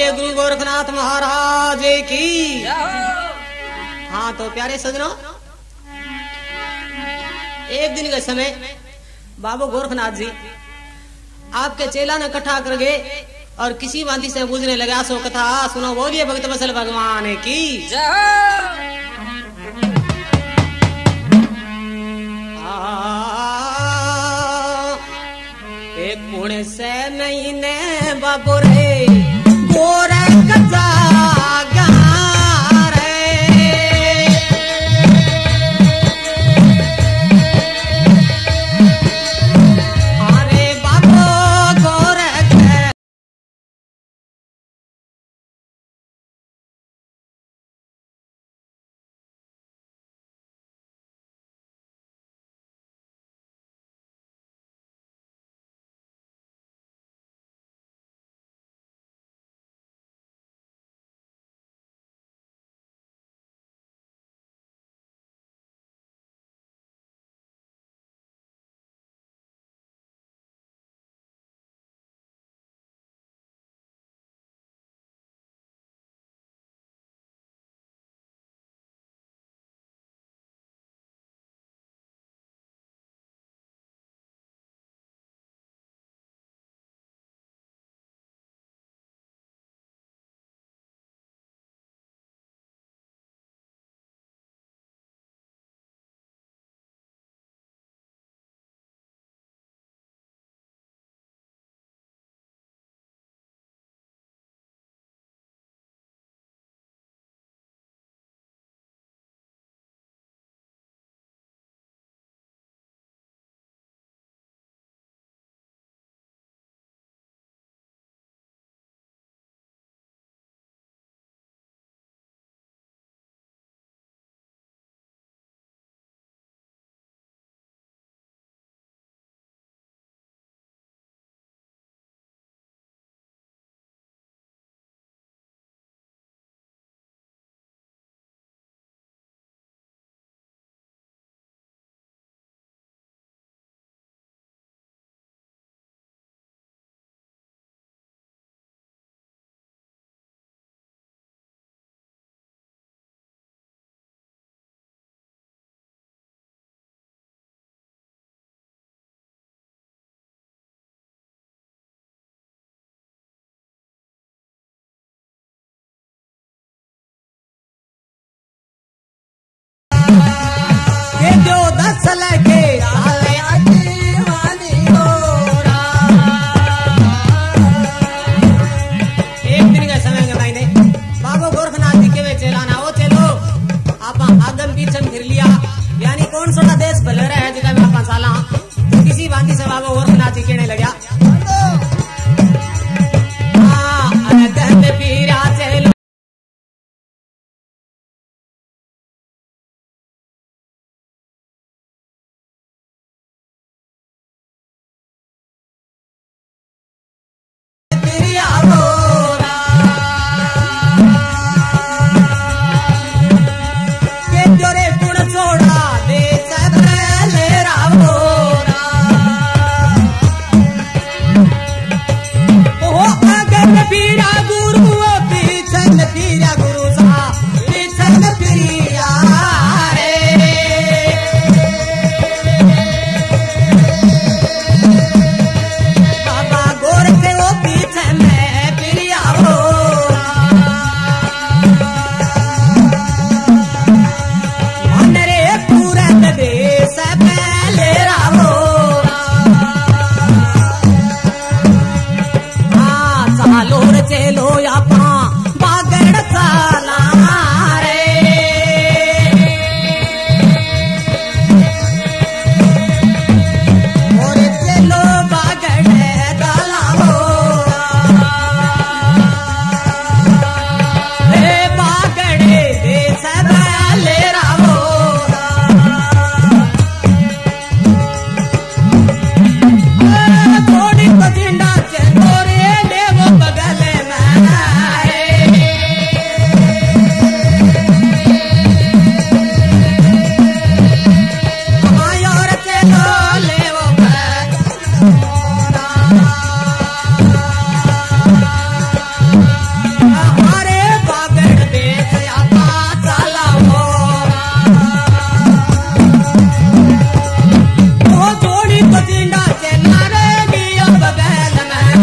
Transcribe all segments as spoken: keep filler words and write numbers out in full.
बोलिए गुरु गोरखनाथ महाराज की। हाँ तो प्यारे सजनों, एक दिन के समय बाबू गोरखनाथ जी आपके चेला ने इकट्ठा कर गए और किसी बांधी से पूछने लगा सो कथा सुनो। बोलिए भक्त वत्सल भगवान की। एक पुणे से नहीं ने बाबू रे गोरे कजा तो चिंडा चला रे गिया बगल में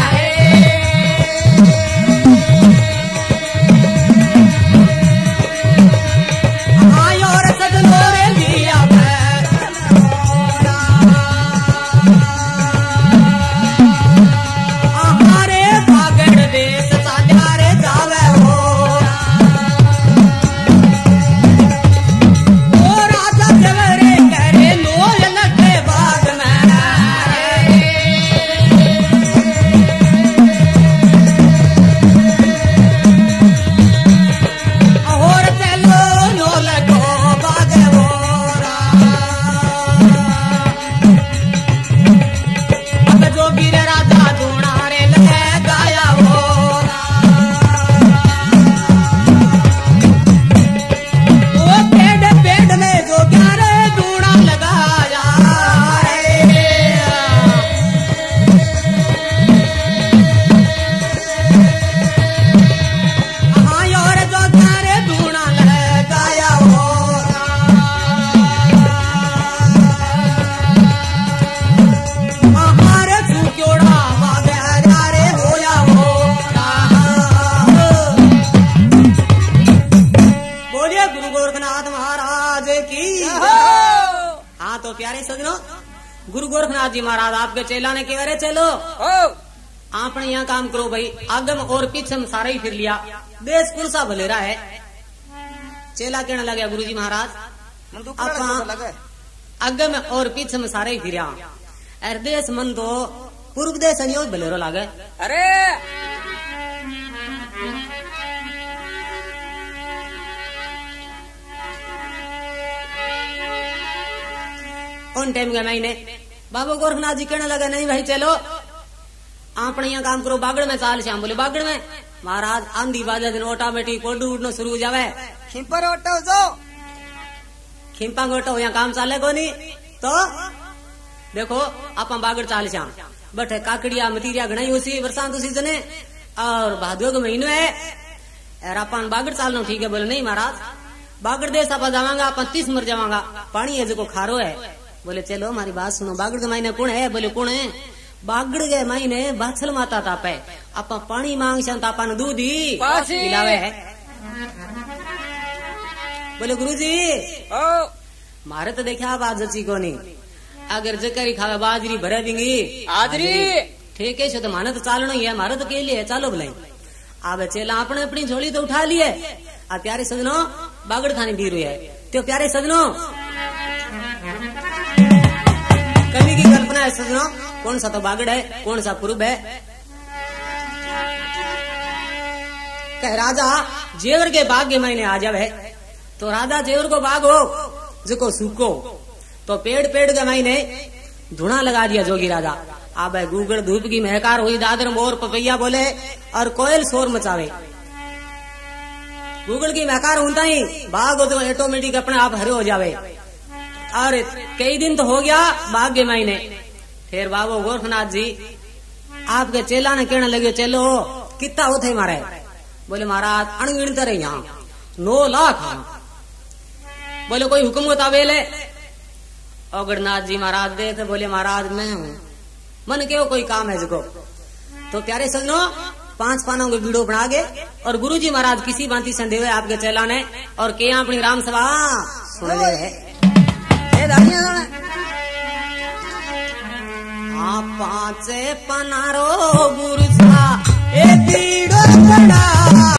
हाँ और सजनो रे लिया हमारे बागड़ देश साजा रे जावे हो ओ राजा देवरे करे लोल लगे बाग में और चलो लोल को बाग होरा अब जो गिर राजा दूना रे लगे गाया होरा वो पेड़ पेड़ में जो ग्यारह दूना लगाया रे हाँ और जो ग्यारह दूना लगाया होरा हमारे सुक्योड़ा बागे रे होया होरा बोलिए गुरु गोरखनाथ महाराज की हाँ तो प्यारे सजनों गुरु गोरखनाथ जी महाराज आपके चेला ने कह रहे चलो आपने यहाँ काम करो भाई आगम और पीछे में सारा ही फिर लिया देश कुल सा भलेरा है चेला कहने लगे गुरु जी महाराज आप आगम और पीछे में सारा ही फिर देश मन तो पूर्व देश अनियोग भलेरो लागे अरे उन टाइम के महीने बाबा गोरखनाथ जी कहने लगे नहीं भाई चलो आपने यहाँ काम करो बागड़ में चाल श्याम बोले बागड़ में महाराज आंधी बाजा दिन ऑटोमेटिक कोडू उड़ना शुरू हो जावे खिंपर ओटो जो खिंपा गोटो यहाँ काम चाले को नहीं तो देखो आप बागड़ चाल श्याम बट काकड़िया मतीरिया घना उसी बरसात उसी जने और भादो का महीनो है और अपन बागड़ चालना ठीक है बोले नहीं महाराज बागड़ देश आप जावांगा अपन तीस मर जावांगा पानी है जो खारो है बोले चलो हमारी बात सुनो बागड़ के मायने कौन है बोले कौन है बागड़ के मायने बाछल माता तापे आप पानी मांग से अपन दूध ही पासी। पिलावे है बोले गुरुजी ओ मारे तो देखा बात जची को नहीं अगर जकरी खावे बाजरी भरे देंगी आदरी ठीक है तो माने तो चालना ही है मारे तो के लिए चालो बोले अब चेला अपने अपनी झोली तो उठा लिए आ प्यारे सजनों बागड़ खाने भी रही है तो प्यारे सजनों कवि की कल्पना है सजनों कौन सा तो बागड़ है कौन सा पूर्व है कह राजा जेवर के बाग के महीने आ जावे तो राजा जेवर को बाग हो जिको सूखो तो पेड़ पेड़ के महीने धुना लगा दिया जोगी राजा अब गूगल धूप की महकार हुई दादर मोर पपैया बोले और कोयल शोर मचावे गूगल की महकार होता ही बाग हो तो ऑटोमेटिक अपने आप हरे हो जावे और कई दिन तो हो गया बाग के महीने फिर बाबू गोरखनाथ जी आपके चेला ने कहने लगे चलो कितना होते मारे बोले महाराज अणगिणत रहे यहाँ नौ लाख बोले कोई हुक्म होता बेले अगरनाथ जी महाराज देख बोले महाराज मैं हूँ मन के कोई काम है जिको तो प्यारे सजनों पांच पानों को वीडियो बना के और गुरु जी महाराज किसी बांति से देवे आपके चेला ने और के अपनी राम सभा सुन ले है हाँ पांच पनारो गुरु सा ए वीडियो बना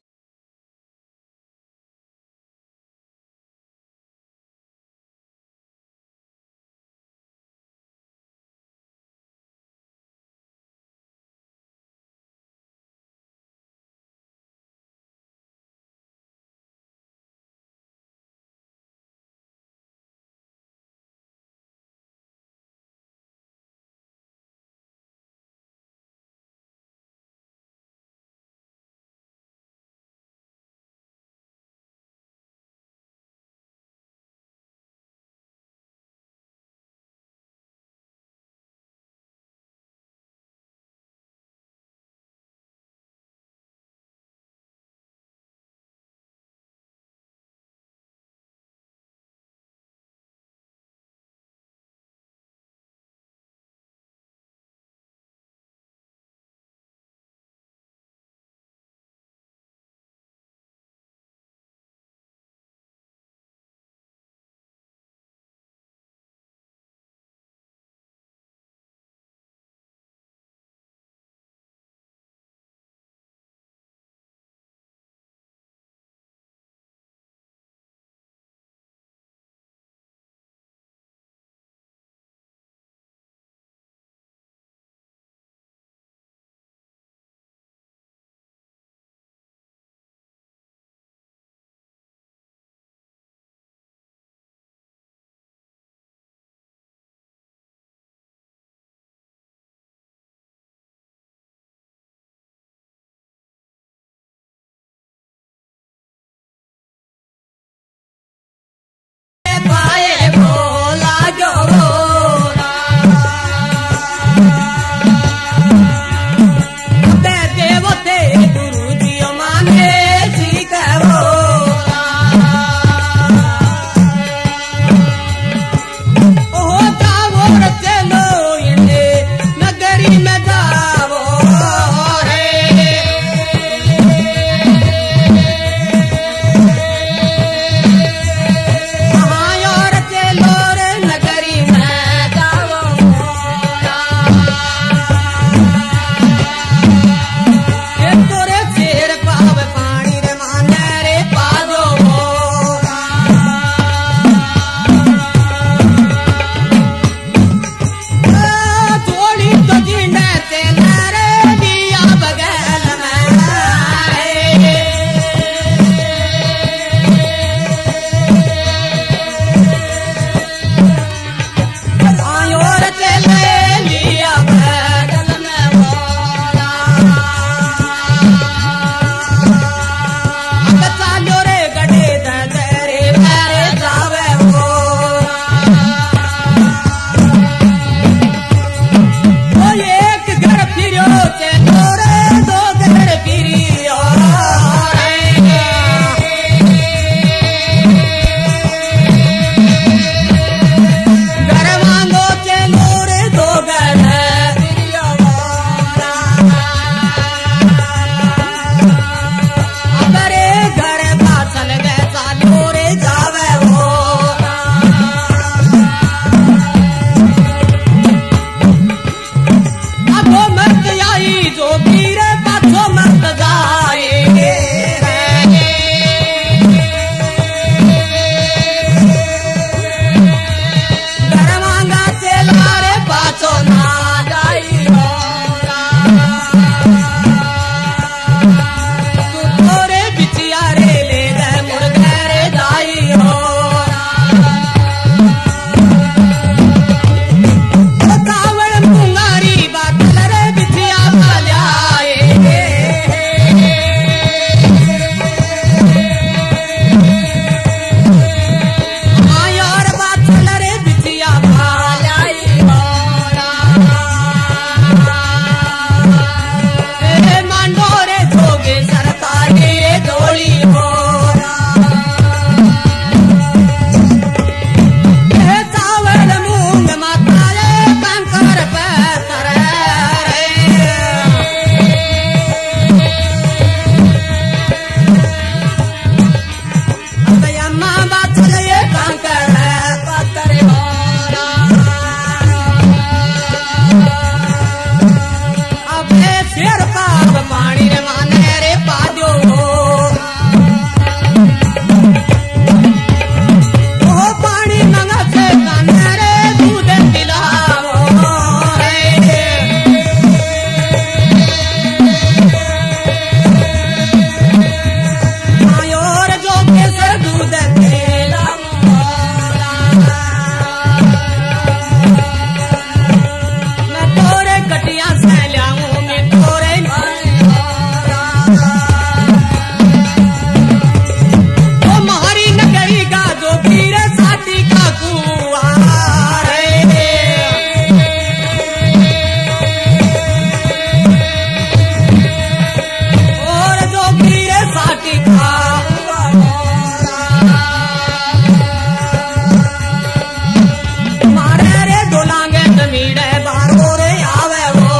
मीड़े बारो रे आवे वो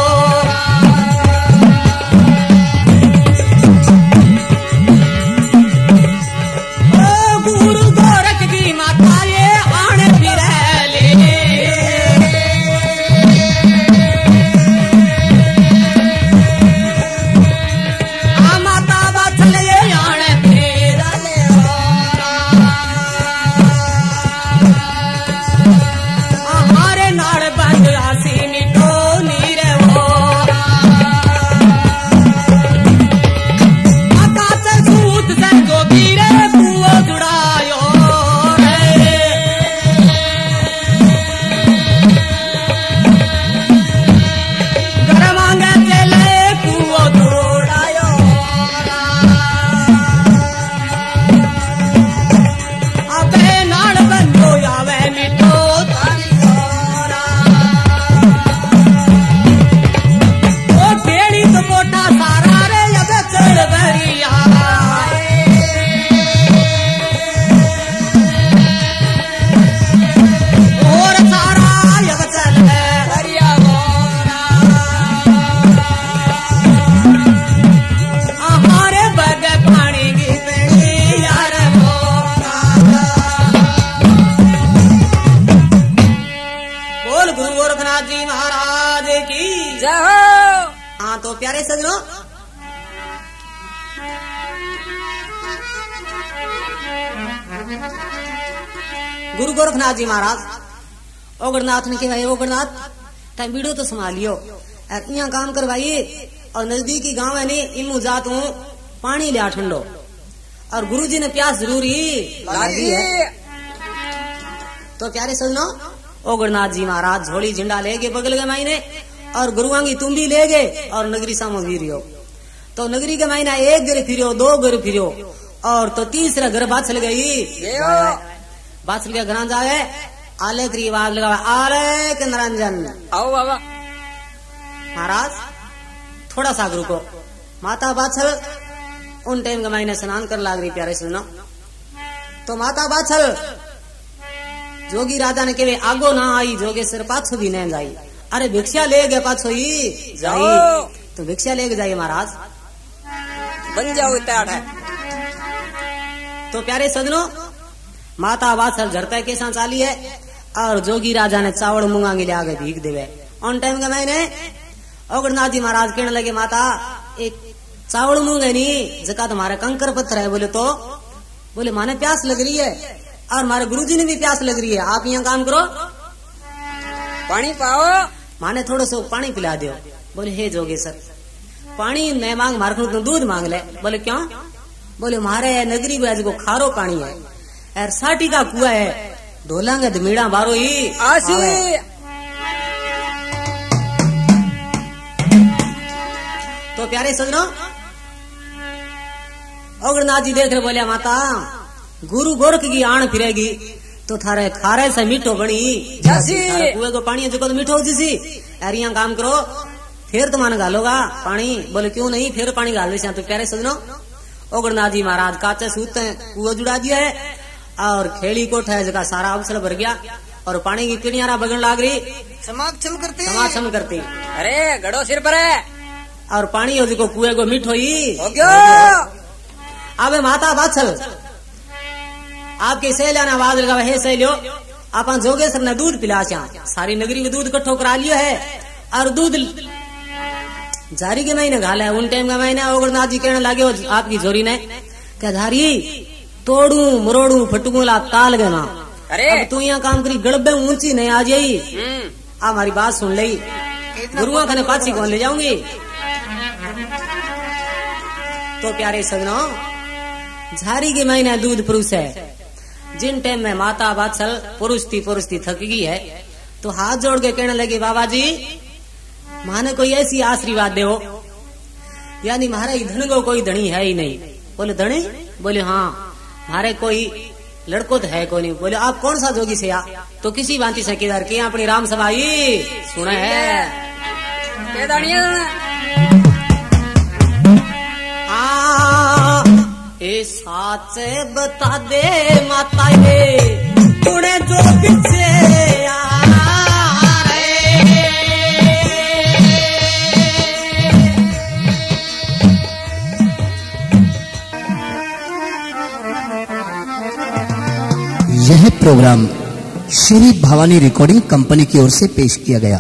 ओ गुरु गोरख की माता ये आने फिरे ले आ माता बाछल ये आने फिरे ले हमारे नाड़ बंद आसी मिठो नीरे वो माता से सूत से गोबीरे कुओ जुड़ायो रे घर मांगे चले कुओ जुड़ायो अबे नाड़ बंदो आवे मिठो मोटा सारा रे अब चल भरिया और सारा अब चल भरिया हमारे बग पानी की पेड़ी यार बोल गुरु गोरखनाथ जी महाराज की जय। हाँ तो प्यारे सजनों गुरु गोरखनाथ जी महाराज ओगरनाथ ने कहा ओगरनाथ तय वीडियो तो संभालियो और यहाँ काम करवाइए और नजदीकी गांव है नहीं इमू जात हूँ पानी लिया ठंडो और गुरुजी ने प्यास जरूरी लगी है। तो प्यारे सजनों ओगरनाथ जी महाराज झोली झंडा लेके बगल के मायने और गुरुआंगी तुम भी ले गए और नगरी सामो वीरियो तो नगरी के महीना एक घर फिरो दो घर फिरो और तो तीसरा घर बाछल गई बाछल के घर जावे आले की आवाज लगा आले के निरंजन आओ बाबा महाराज थोड़ा सा गुरु को माता बाछल उन टाइम के महीने स्नान कर लाग रही प्यारे सुनो तो माता बाछल जोगी राजा ने कहे आगो ना आई जोगे सिर पाछो भी नहीं जाई अरे भिक्षा ले गए पाछो ही जाई तो भिक्षा लेके जाइए महाराज बन जाओ तैयार है। तो प्यारे सजनों माता बाछल झरता कैसा चाली है और जोगी राजा ने चावल मुंगांगी ले आगे भीग देवे ऑन टाइम का मैंने ओगरनाथ जी महाराज कहने लगे माता एक चावल मूंगे नहीं जका तुम्हारे कंकर पत्थर है बोले तो बोले माने प्यास लग रही है और हमारे गुरुजी ने भी प्यास लग रही है आप यहाँ काम करो पानी पाओ माने थोड़ा सा पानी पिला दो बोले हे जोगेश्वर पानी नहीं मांग मारे तो दूध मांग ले बोले क्यों बोले मारे नगरी को खारो पानी है और साटी का कुआ है ढोलांगे धमीड़ा बारो ही आसी। तो प्यारे सजनों ओगरनाथ जी देख रहे बोले माता गुरु गोरख की आण फिरेगी तो थारे खारे से मीठो बनी कुएं को पानी जो तो मीठो जिसी यार यहाँ काम करो फिर तो मान गालोगा पानी बोले क्यों नहीं फिर पानी गाल दे। तो प्यारे सजनों ओगरनाथ जी महाराज काचे सूते कुआ जुड़ा दिया है और खेड़ी कोठा है जगह सारा अवसर भर गया और पानी की पिड़ियारा बगन लाग रही समाक्षम करती समाक्षम करती अरे गड़ो सिर पर है और पानी हो जो कुएं को मीठो ही हो गया। अबे माता बाछल आपके सहेलिया ने आवाज लगा हे सहेलियो आप जोगेश्वर ने दूध पिला सारी नगरी में दूध इकट्ठो करा लियो है और दूध जारी के महीने घाला है उन टाइम का महीने ओगरनाथ जी कहने लगे आपकी जोरी ने क्या धारी तोड़ू मरोड़ू फटूला ताल गए मां अरे अब तू यहाँ काम करी गड़बे ऊंची नहीं आ जाई आ हमारी बात सुन ली गुरुआ खाने पाछी कौन ले जाऊंगी। तो प्यारे सजनों झारी के महीने दूध पुरुष है जिन टाइम में माता बाछल पुरुष थी पुरुष थी थक गई है तो हाथ जोड़ के कहने लगे बाबा जी माने कोई ऐसी आशीर्वाद दे यानी हमारे धन को कोई धनी है ही नहीं। बोले धनी बोले हाँ हमारे कोई लड़को तो है कोई नहीं। बोले आप कौन सा जोगी से आ तो किसी भांति से किधर के अपनी राम सभाई सुने है ए साच बता दे माता ये तूने जो पीछे आ रहे programme Shri Bhawani recording company की ओर से पेश किया गया।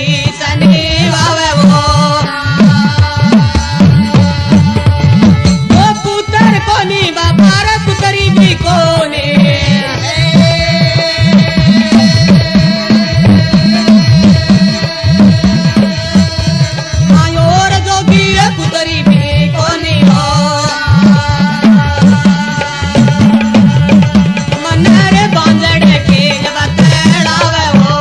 सनी वावे वो वो पुत्र कोनी बाबा रे पुतरी भी कोनी आयोर जोगी रे पुतरी भी कोनी हो मनरे बांधड़े के बतड़ावे वो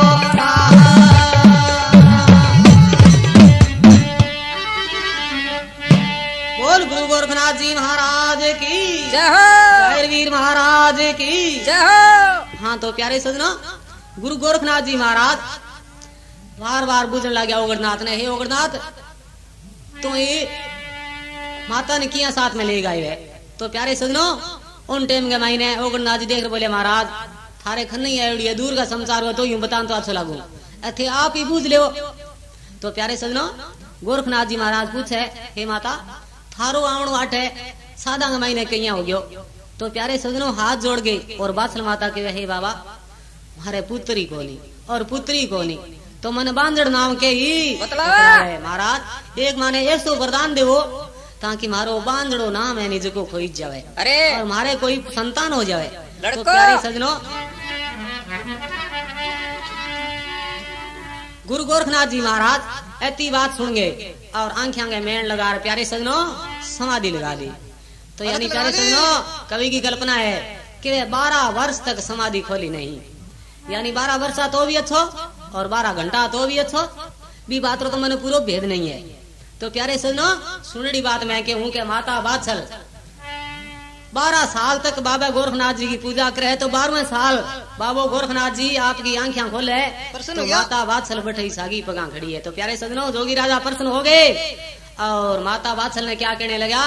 बोल गुरु गोरखनाथ जी महाराज की जय हो वीर महाराज की जय हो। हाँ तो प्यारे सजना गुरु गोरखनाथ जी महाराज बार बार बुझने लगे ओगरनाथ ने हे ओगरनाथ तो ये माता ने किया साथ में ले गए है। तो प्यारे सजनों उन टाइम के महीने ओगरनाथ जी देख रहे बोले महाराज थारे खन नहीं है दूर का संसार हुआ तो यूं बता तो अच्छा लागू अथे आप ही बूझ लो। तो प्यारे सजनों गोरखनाथ जी महाराज पूछे हे माता थारो आवणो आठ है सादा का महीने कहिया हो गयो। तो प्यारे सजनों हाथ जोड़ गए और बाछल माता के हे बाबा मारे पुत्री कोनी और पुत्री कोनी तो मन बांधड़ नाम के ही बतलावे महाराज एक माने एक सौ वरदान देवो ताकि मारो बांधड़ो नाम है निज को खोई जावे अरे और मारे कोई संतान हो जावे। लड़को। तो प्यारे सजनों गुरु गोरखनाथ जी महाराज ऐसी बात सुन गए और आंखें आंखें मेण लगा रहे प्यारे सजनों समाधि लगा दी। तो यानी प्यारे सजनों कवि की कल्पना है कि बारह वर्ष तक समाधि खोली नहीं यानी बारह वर्ष तो भी अच्छो और बारह घंटा तो भी अच्छो भी बात रो तो मैंने पूरा भेद नहीं है। तो प्यारे सजनों सुनड़ी बात मैं कहूं के माता बाछल बारह साल तक बाबा गोरखनाथ जी की पूजा करे तो बारहवें साल बाबा गोरखनाथ जी आपकी आंखें खोले तो माता बाछल बैठी सागी पगा खड़ी है। तो प्यारे सजनों जोगी राजा प्रसन्न हो गए और माता बाछल ने क्या कहने लगा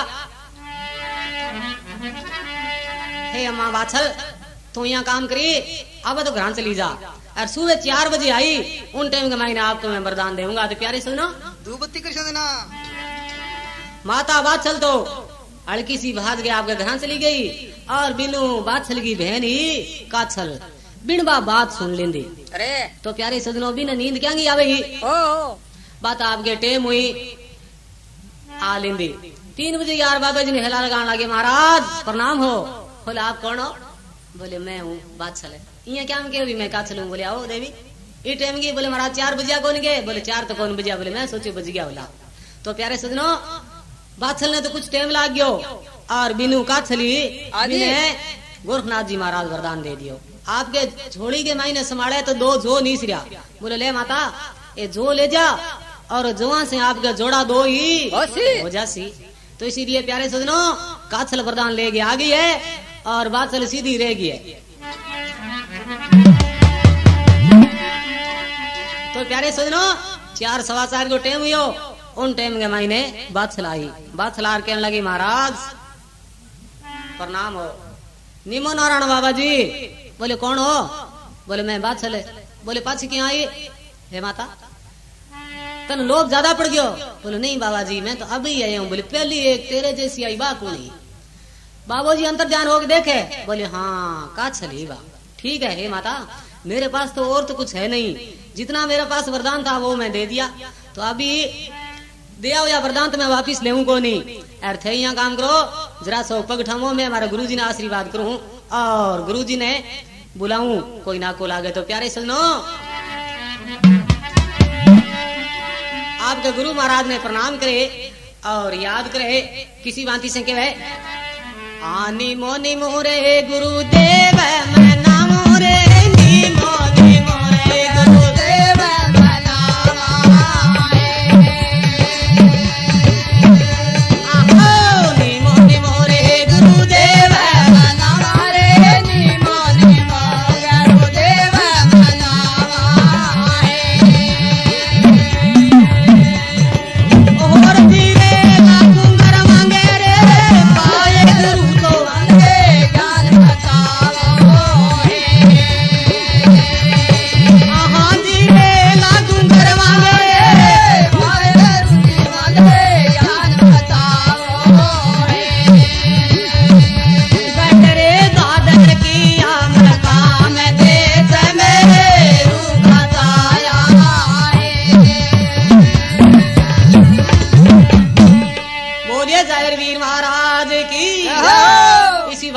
हे अम्मा बाछल तू यहाँ काम करी अब तो घर चली जा और सुबह चार बजे आई उन टाइम के महीने आपको मैं वरदान दूंगा। तो प्यारे सुनो धूपबत्ती कर देना। माता बाछल तो हल्की सी भाग गया आपके घर चली गई और बिनु बाछल की बहन ही काछल बिन बा बात सुन लेंदी। अरे तो प्यारे सजनों बिन नींद क्या नहीं आवेगी ओ बात आपके टेम हुई आ लेंदी। तीन बजे यार बाबा जी ने हिला लगाने लगे महाराज प्रणाम हो। बोले आप कौन हो? बोले मैं हूँ बादशाह है। इं क्या के भी मैं काछल हूँ। बोले आओ देवी ई टाइम की। बोले महाराज चार बजिया कौन गए? बोले चार तो कौन बजिया। बोले मैं सोची बज गया बोला। तो प्यारे सजनों बादशाह ने तो कुछ टाइम लाग गयो और बिनु काछली गोरखनाथ जी महाराज वरदान दे दियो। आपके झोली के मायने संभाले तो दो जो नीस रहा। बोले ले माता ये जो ले जा और जोआ से आपका जोड़ा दो ही हो जासी। तो इसीलिए प्यारे सजनों काछल वरदान ले गए आ गई है और बादशाह सीधी रह गई है। तो प्यारे सजनों चार सवा चार को टाइम हुई उन टाइम के मायने बादशाह आई। बादशाह कहने लगी महाराज प्रणाम हो। निमो नारायण बाबा जी। बोले कौन हो? बोले मैं बादशाह। बोले पाछी क्यों आई? हे माता तन लोभ ज्यादा पड़ गयो। बोले नहीं बाबा जी मैं तो अभी आया हूँ। बोले पहली एक तेरे जैसी आई बा कौनी? बाबू जी अंतर जान हो देखे। बोले हाँ का चली बा ठीक है। हे माता मेरे पास तो और तो कुछ है नहीं, जितना मेरे पास वरदान था वो मैं दे दिया। तो अभी दिया हुआ वरदान तो मैं वापिस ले को नहीं। यार थे यहाँ काम करो जरा सौ पग ठमो मैं हमारे गुरुजी ने आशीर्वाद करूं और गुरुजी ने बुलाऊं कोई ना को लागे। तो प्यारे सुनो आपके गुरु महाराज ने प्रणाम करे और याद करे किसी भांति से कहे आनी मोनी मोरे गुरुदेव मैं नाम रे नी मोनी मोरे गुरुदेव मैं नाम आहो नी मोनी मोरे गुरुदेव मैं नाम रे नी मोनी मोरे गुरुदेव मैं नाम और धीरे ना कुंगर मांगे रे पाए गुरु तो मांगे ज्ञान बताओ।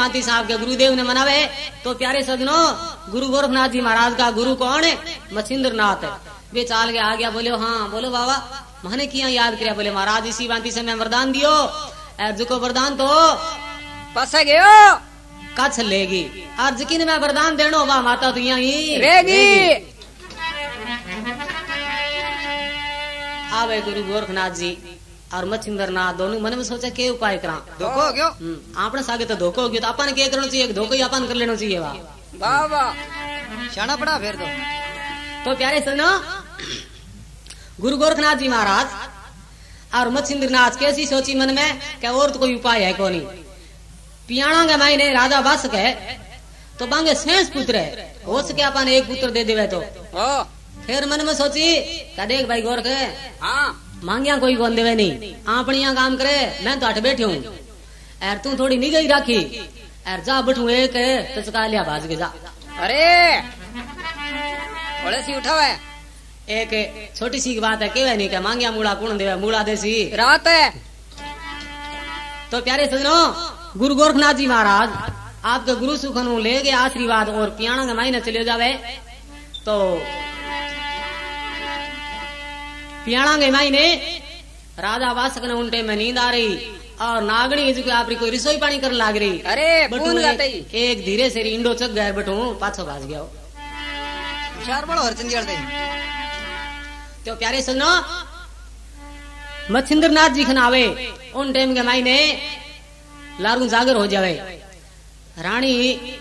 भांति साहब के गुरुदेव ने मनावे। तो प्यारे सजनों, गुरु गोरखनाथ जी महाराज का गुरु कौन है? मच्छिंद्र नाथ। वे चाल के आ गया, बोले हाँ बोलो बाबा मैंने किया याद किया। बोले महाराज इसी भांति से मैं वरदान दियो, अर्ज को वरदान तो पस गयो कछ लेगी, अर्ज की ने मैं वरदान देनो बा माता तो यही रेगी। आवे गुरु गोरखनाथ जी और मच्छिंद्र नाथ दोनों मन में सोचा के उपाय करा। धोखो हो गयो आपने सागे तो धोखो हो गयो, तो अपन के करना चाहिए? धोखो ही अपन कर लेना चाहिए। वाह वाह वाह, शाना पड़ा फिर तो। तो प्यारे सुनो, गुरु गोरखनाथ जी महाराज और मच्छिंद्र नाथ कैसी सोची मन में कि और तो कोई उपाय है कोनी। पियाणा के मायने राजा बासक है तो बांगे शेष पुत्र है, हो सके अपन एक पुत्र दे देवे तो। ओ फिर मन में सोची का देख भाई गोरख हाँ मांगिया कोई कौन देवे नहीं, आप यहाँ काम करे मैं तो अठ बैठे हूँ, यार तू थोड़ी निगही राखी, यार जा बैठू एक तो चुका लिया भाज के जा। अरे बड़े सी उठावा है, एक छोटी सी बात है, केवे नहीं क्या मांगिया मूड़ा कौन देवे, मूड़ा देसी रात है। तो प्यारे सजनों, गुरु गोरखनाथ जी महाराज आपके गुरु सुखनु ले गए आशीर्वाद और पियाणा के मायने चले जावे। तो पियाणा के मायने राजा वासक ने उनटे में नींद आ रही और नागणी जो आपरी कोई रसोई पानी कर लाग रही। अरे बटू एक, एक धीरे से इंडो चक गया, बटू पाछो भाज गया। चार बड़ो हरचंद दे। तो प्यारे सुनो, मच्छिंद्र नाथ जी खनावे उन टाइम के मायने लारू जागर हो जावे। रानी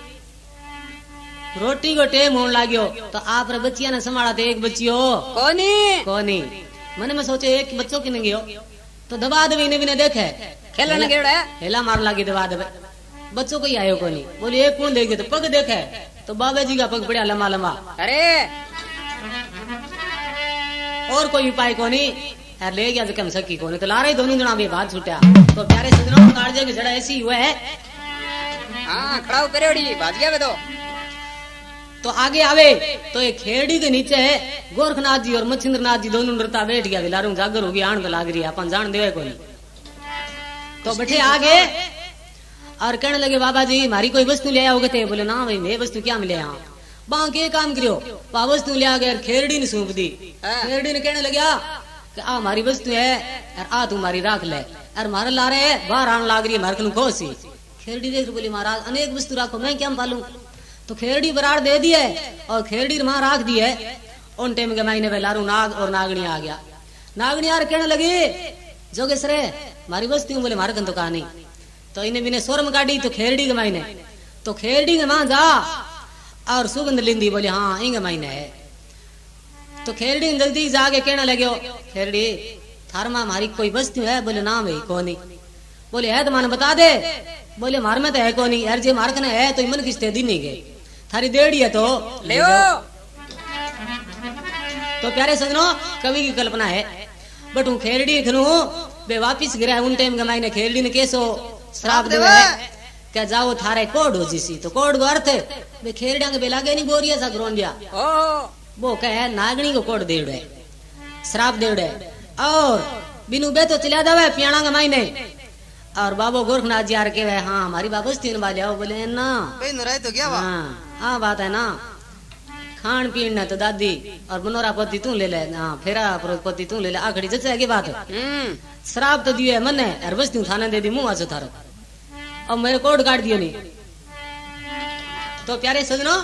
रोटी को टेम होने लाग्यो तो आप रे बच्चिया ने संभाला थे, एक बच्चियो कोनी कोनी मन में सोचे एक बच्चों की गयो तो दबा दबी ने भी ने देखे खेलने गेड़ा हेला मार लागी दबा दबे, बच्चों को ही आयो कोनी। बोली एक कौन देखे तो पग देखे तो बाबा जी का पग पड़ा लंबा लंबा। अरे और कोई उपाय कोनी, यार ले गया जकम सकी कोनी, तो लारे दोनों जना भी बात छूटा। तो प्यारे सजनों, कालजे की जड़ा ऐसी हुआ है हाँ खड़ाऊ करेड़ी भाज गया वे तो। तो आगे आवे तो एक खेड़ी के नीचे गोरखनाथ जी और मच्छिंद्र नाथ जी दोनों नृता बैठ गया। लारू जागर होगी आण तो लाग रही है, अपन जान देवे कोनी। तो बैठे आगे और कहने लगे बाबा जी हमारी कोई वस्तु ले आओगे थे? बोले ना भाई मैं वस्तु क्या मिले यहाँ। बां के काम करियो, पा वस्तु ले आ गए, खेरड़ी ने सौंप दी। खेरड़ी ने कहने लगा कि आ हमारी वस्तु है और आ तुम्हारी राख ले, और मारे ला रहे बाहर आने लाग रही है, मारकन खोसी। खेरड़ी देख बोली महाराज अनेक वस्तु राखो मैं क्या पालू। तो खेरड़ी बराड़ दे दी है और खेरड़ी मां राख दी है। उन टाइम के मायने में लारू नाग और नागणी आ गया। नागणी यार कहने लगी जोगेश्वरे मारी वस्तु, बोले मारकन तो कहा नहीं। तो इन्हें बिने शोरम काटी तो खेरड़ी के मायने, तो खेरड़ी के मां जा और सुगंध लिंदी, बोले हाँ इंगे मायने है। तो खेरड़ी जल्दी जाके कहने लगे खेरड़ी थार मां हमारी कोई वस्तु है? बोले ना भाई कोनी। बोले है तो माने बता दे। बोले मार में तो है कोनी, यार जे मार्क ने है तो इमन किस्ते दी नहीं गए, थारी देड़ी है तो ले जाओ। तो प्यारे सजनों, कवि की कल्पना है बट हूँ खेरड़ी खनू बे वापिस गिरा। उन टाइम के मायने खेरड़ी ने कैसो श्राप देवे क्या जाओ थारे कोड हो जिसी। तो कोड को अर्थ बे खेरड़िया के बेलागे नहीं बोरिया सा ग्रोंडिया वो कहे नागणी को कोड दे उड़े, श्राप दे उड़े। और बिनु बे तो चला जावे पियाणा के मायने। और बाबो गोरखनाथ जी आर के वे हाँ हमारी बाबूस तीन बाले आओ। बोले ना तो क्या हाँ हाँ बात है ना, खान पीन तो दादी और मनोरा पति तू ले ले, हाँ फेरा पति तू ले ले, आखड़ी जैसे की बात है। शराब तो दिए मन है और वस्तु थाने दे दी मुंह आजो थारो, अब मेरे कोड काट दियो नहीं। तो प्यारे सजनों,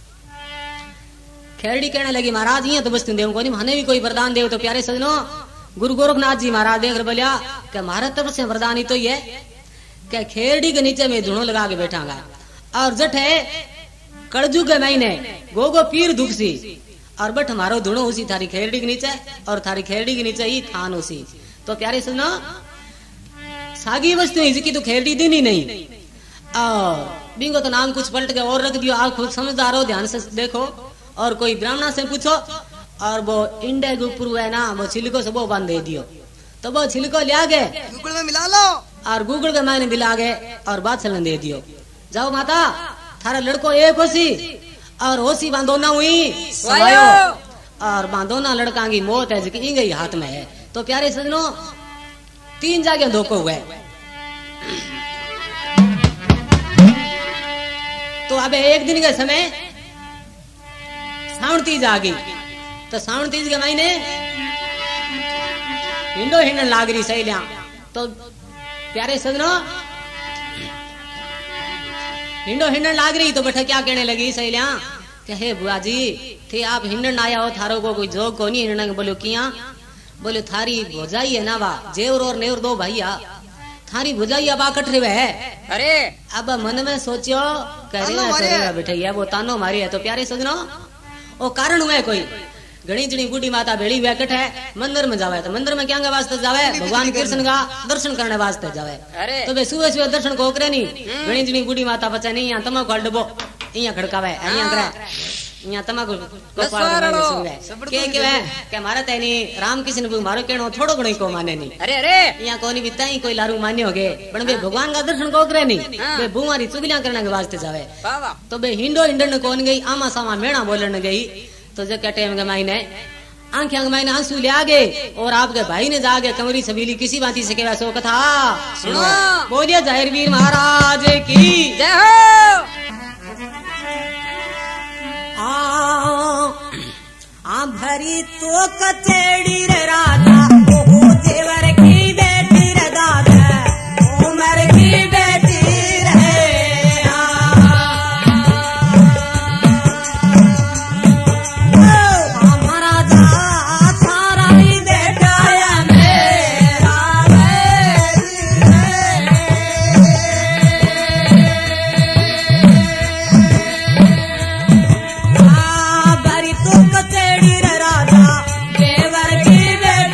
खेरड़ी कहने लगी महाराज ये तो वस्तु देव को नहीं, हमें भी कोई वरदान देव। तो प्यारे सजनों, गुरु गोरखनाथ जी महाराज देख बोलिया कि हमारे तरफ से वरदान ही तो ये कि खेरड़ी के नीचे में धुनो लगा के बैठांगा और जट है कड़जू के महीने गोगो पीर दुखसी और बट हमारो धुनो उसी थारी खेरड़ी के नीचे और थारी खेरड़ी के नीचे ही थान उसी। तो प्यारे सुनो, सागी वस्तु इसकी तो खेरड़ी दिन ही नहीं और बिंगो तो नाम कुछ पलट के और रख दियो। आप खुद समझदार हो, ध्यान से देखो और कोई ब्राह्मणा से पूछो और वो इंडे के ऊपर है ना वो छिलको से वो बांध दे दियो। तो वो छिलको ले आगे गूगल में मिला लो और गूगल के मायने मिला गए और बात चलन दे दियो। जाओ माता थारा लड़को एक होसी और होसी बांधोना हुई सवायो और बांधोना लड़का की मौत है जिसकी इंगे हाथ में है। तो प्यारे सजनों, तीन जगह धोखो हुए अब एक दिन के समय सावन तीज आ गई। तो सावन तीज के महीने हिंडो हिंडन लाग रही सहेलियां। तो प्यारे सजनों हिंडो हिंडन लाग रही तो बैठे क्या कहने लगी सहेलियां कि हे बुआ जी थे आप हिंडन आया हो, थारो को कोई जोग को नहीं हिंडन। बोलो किया? बोले थारी भोजाई है ना वा जेवर और नेवर दो भैया, थारी भुजाई अब आकट रहे है। अरे अब मन में सोचो करे बैठे वो तानो मारी है। तो प्यारे सजनो वो कारण हुआ कोई घनी जनी बूढ़ी माता भेड़ी वैकट है मंदिर में जावे। तो मंदिर में क्या वास्ते जावे? भगवान कृष्ण का दर्शन करने वास्ते जावे। तो वे सुबह सुबह दर्शन को करे नहीं घनी जनी बूढ़ी माता बचा नहीं यहाँ तमाकू हल डबो यहाँ खड़कावे यहाँ करे यहाँ तमाकू के के मारे तैनी राम कृष्ण मारो कहनो थोड़ो घणो को माने नहीं। अरे अरे यहाँ कोनी भी ताई कोई लारू मान्य हो गए पण वे भगवान का दर्शन को करे नहीं वे बुआरी चुगलियां करने के वास्ते जावे। तो बे हिंडो हिंडन कौन गई आमा सामा मेणा बोलन गई। तो जो के टाइम के मायने आंखें के मायने आंसू ले आ गए और आपके भाई ने जाके कमरी सबीली किसी बाती से कहवा सो कथा सुनो। बोलिए जाहिर वीर महाराज की जय हो। आ भरी तो कचेड़ी रे राजा ओ देवर की बेटी रे दादा उमर की बेटी रे हमारा जा सारा ही बेटा है मेरा भरी तो कचेड़ी रे राजा देवर की बेटी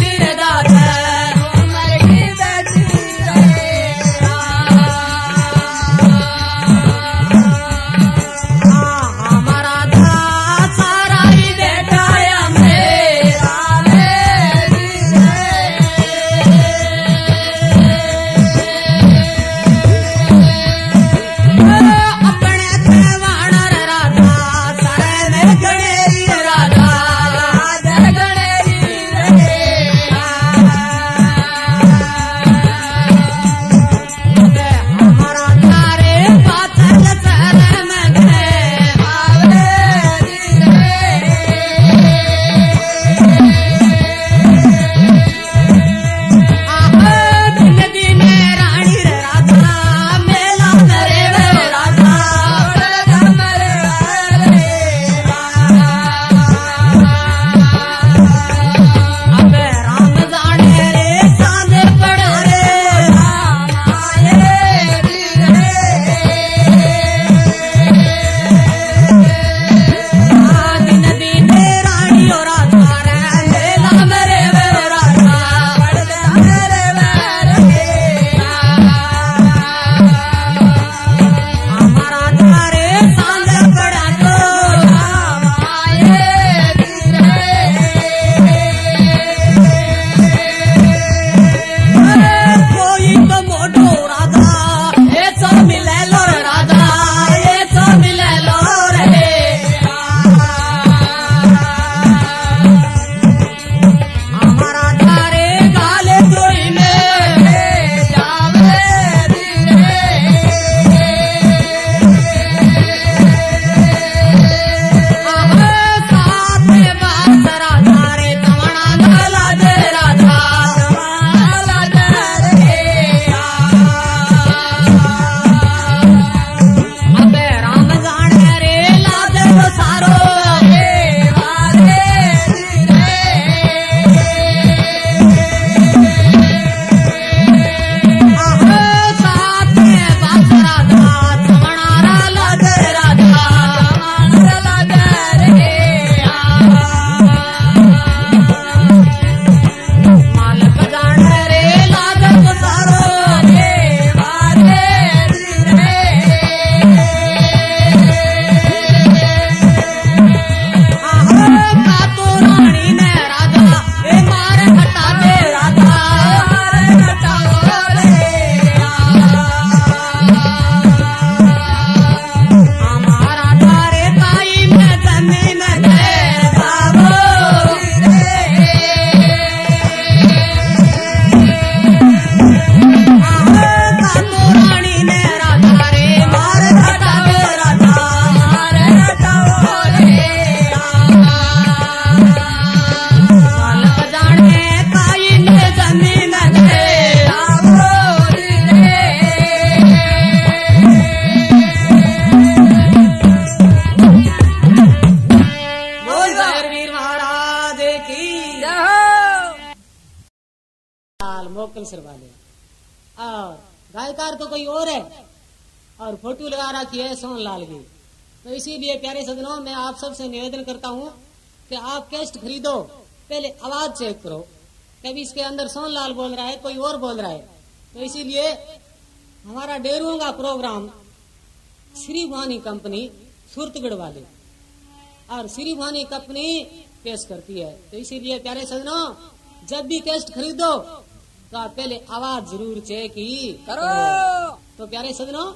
मोकल सर वाले, और गायकार तो कोई और है, और फोटो लगा रखी है सोनलाल की। तो इसीलिए प्यारे सज्जनों, मैं आप सबसे निवेदन करता हूँ कि आप कैसेट खरीदो, पहले आवाज चेक करो, कभी इसके अंदर सोनलाल बोल रहा है, कोई और बोल रहा है। तो इसीलिए हमारा डेरुओं का प्रोग्राम श्री भवानी कंपनी सुरतगढ़ वाले और श्री भवानी कंपनी पेश करती है। तो इसीलिए प्यारे सज्जनों, जब भी कैसेट खरीदो तो आप पहले आवाज जरूर चेक ही करो। तो प्यारे सज्जनों,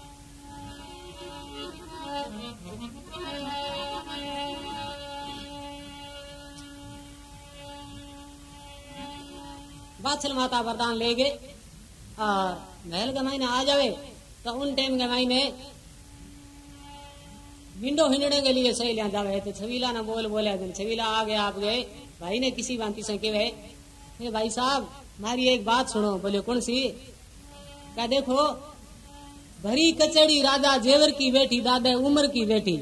बादशाह माता वरदान ले गए और महल के महीने आ जावे, तो उन टाइम के महीने विंडो हिंडने के लिए सही लिया जावे। तो छवीला ना बोल बोले, दिन छवीला आ गया, आप गए भाई ने किसी बांति से कहे, भाई साहब हमारी एक बात सुनो। बोले कौन सी? क्या देखो, भरी कचड़ी राजा जेवर की बेटी, दादा उमर की बेटी,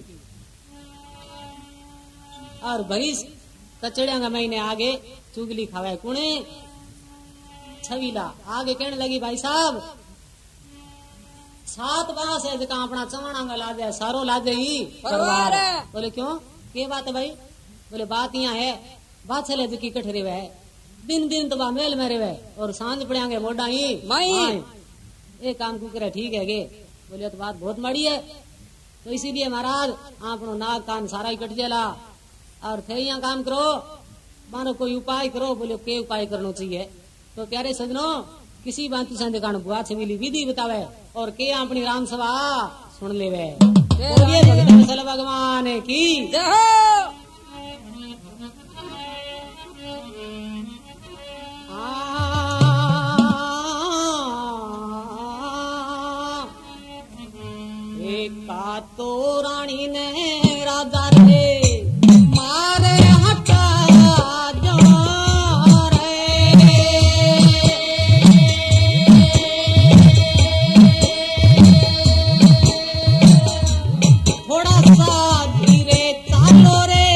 और भरी कचड़िया का महीने आगे चुगली खावे कुणे? छवीला। आगे कहने लगी, भाई साहब सात बांस है जका अपना चवाणा में ला दे, सारो ला दे ही परवार। बोले क्यों, के बात है भाई? बोले बात यहाँ है, बात चले जकी कठरे वे दिन दिन तो मेल में रहे और सांझ पड़ेंगे मोडा ही एक काम को करे, ठीक है गे? बोले तो बात बहुत माड़ी है। तो इसीलिए महाराज आपनो नाक कान सारा ही कट जाला और थे यहाँ काम करो, मानो कोई उपाय करो। बोले के उपाय करना चाहिए? तो प्यारे सजनों, किसी बात संदिकान बुआ छबीली विधि बतावे और के अपनी राम सभा सुन लेवे। भगवान की का तो रानी ने राजा रे मारे हटा जो रे, थोड़ा सा धीरे चालो रे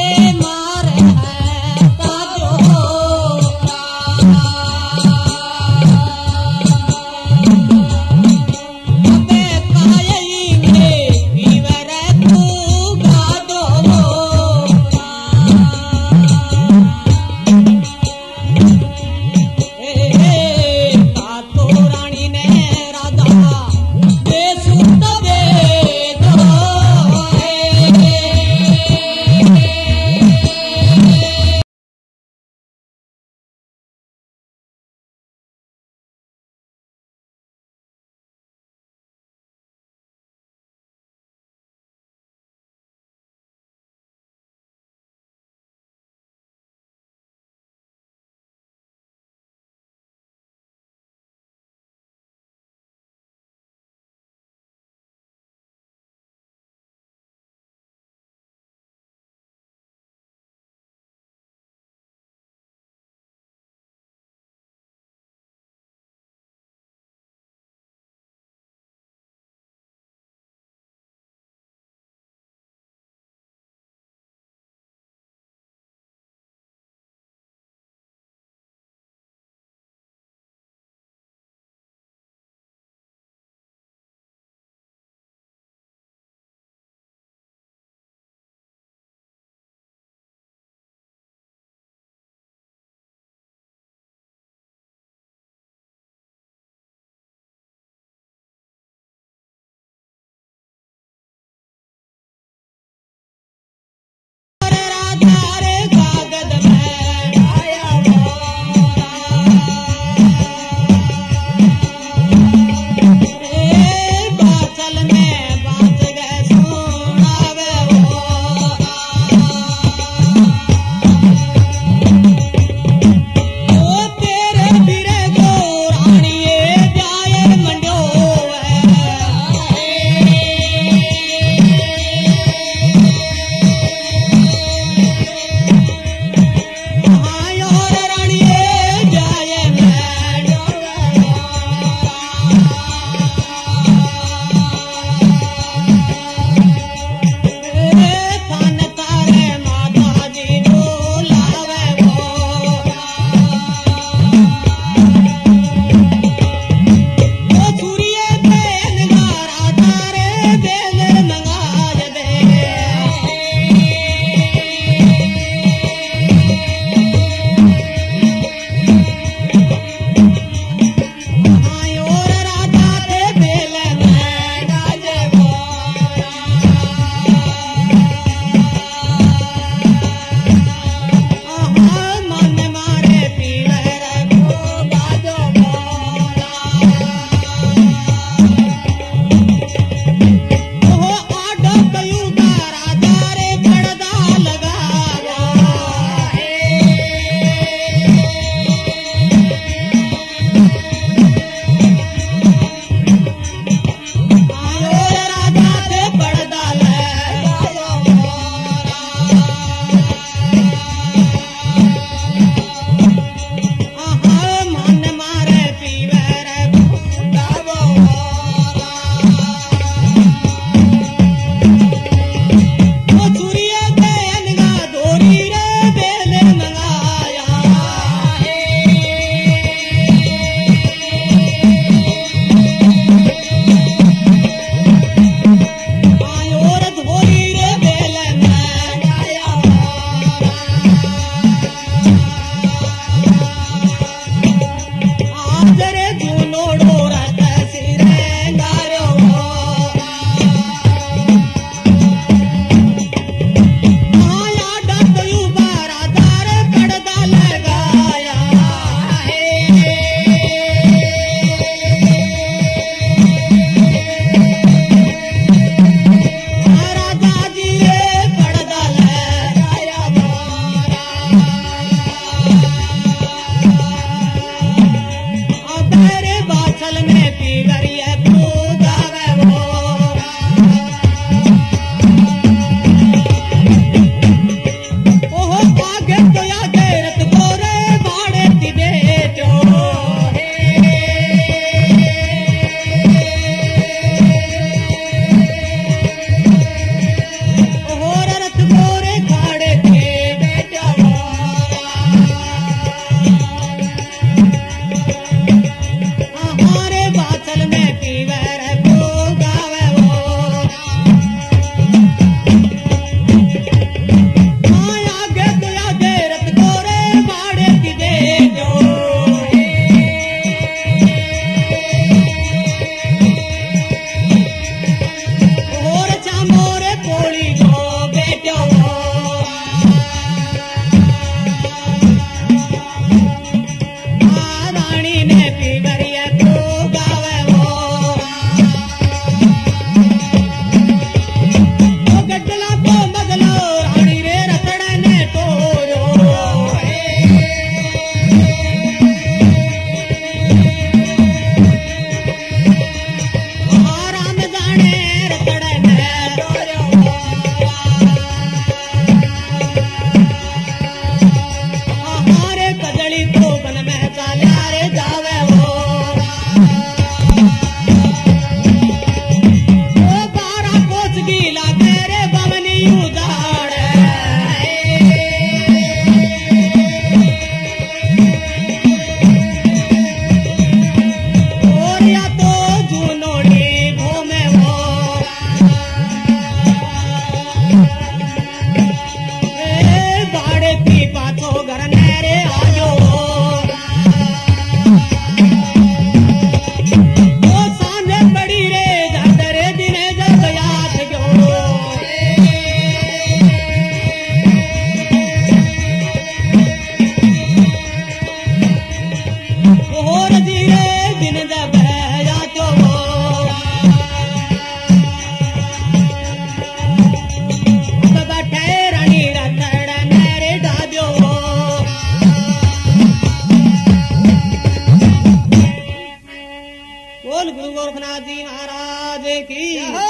जी महाराज की।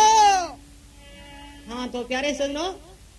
हाँ तो प्यारे सजनों,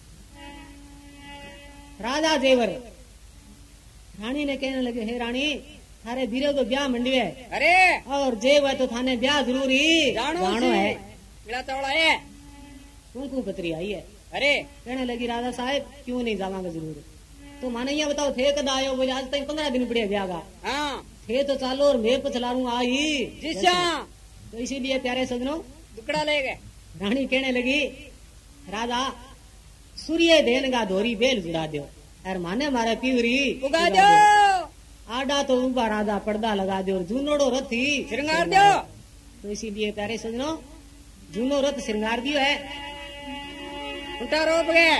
राजा जेवर रानी ने कहने लगे, हे रानी थारे धीरे तो ब्याह मंडी है, अरे और जेव है तो थाने ब्याह जरूरी जानो जानो है। मिला चौड़ा है, कुंकू पत्री आई है। अरे कहने लगी राजा साहब क्यों नहीं जावांगे जरूर। तो माने यहाँ बताओ थे कद आयो, बोले आज तक पंद्रह दिन पड़े ब्याह का। हाँ थे तो चालो और मैं पछला लूँ आई जिसा तो इसीलिए प्यारे सजनों दुकड़ा ले गए। रानी कहने लगी, राजा सूर्य देन का धोरी बेल जुड़ा दो और माने मारे पीवरी उगा दो, आडा तो उबा राजा पर्दा लगा दो और जूनोड़ो रथ ही श्रृंगार दो। तो इसीलिए प्यारे सजनों जूनो रथ श्रृंगार दियो है, उल्टा रोप गए,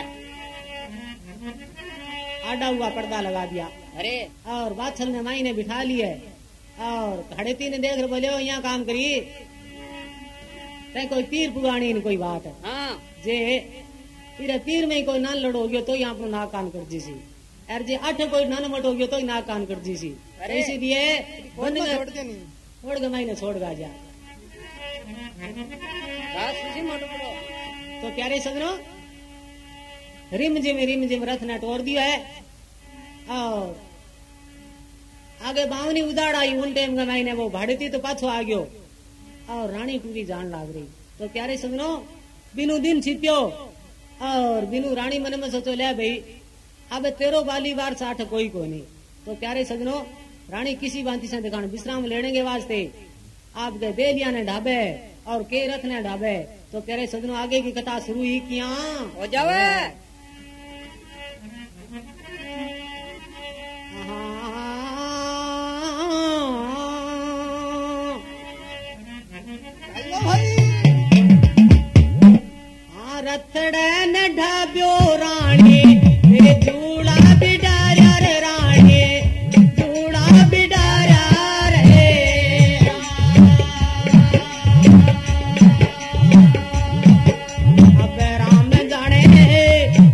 आडा हुआ पर्दा लगा दिया। अरे और बादशाह ने माई ने बिठा लिए और खड़ेती ने देख बोले यहाँ काम करी ते कोई तीर पुगानी न कोई बात है। हाँ जे इरे तीर में कोई नान लड़ो गयो तो यहाँ अपनो नाक कान कर जीसी, और जे आठ कोई नान मटो गयो तो नाक कान कर जीसी। अरे इसीलिए बंद में छोड़ दे नहीं, छोड़ के माई ने छोड़ गा जा। बस उसी मोटो पड़ो। तो प्यारे सजनों रिम जिम रिम जिम रथ ने टोर दिया है और आगे बावनी उदाड़ आई। उन टाइम का माई ने वो भाड़ती तो पाछो आ गयो और रानी पूरी जान लाग रही। तो प्यारे सजनों बिनु दिन छिप्यो और बिनु रानी मन में सोचो ले भाई अब तेरो बाली बार साठ कोई को नहीं। तो प्यारे सजनों रानी किसी बांति से दिखाने विश्राम लेने के वास्ते आपके बेलिया ने ढाबे और के रथ ने ढाबे। तो प्यारे सजनों आगे की कथा शुरू ही किया हो जावे। रथड़े न ढाब्यो रानी रे जूड़ा बिडारा रे रानी जूड़ा बिडारा रे। अब राम जाने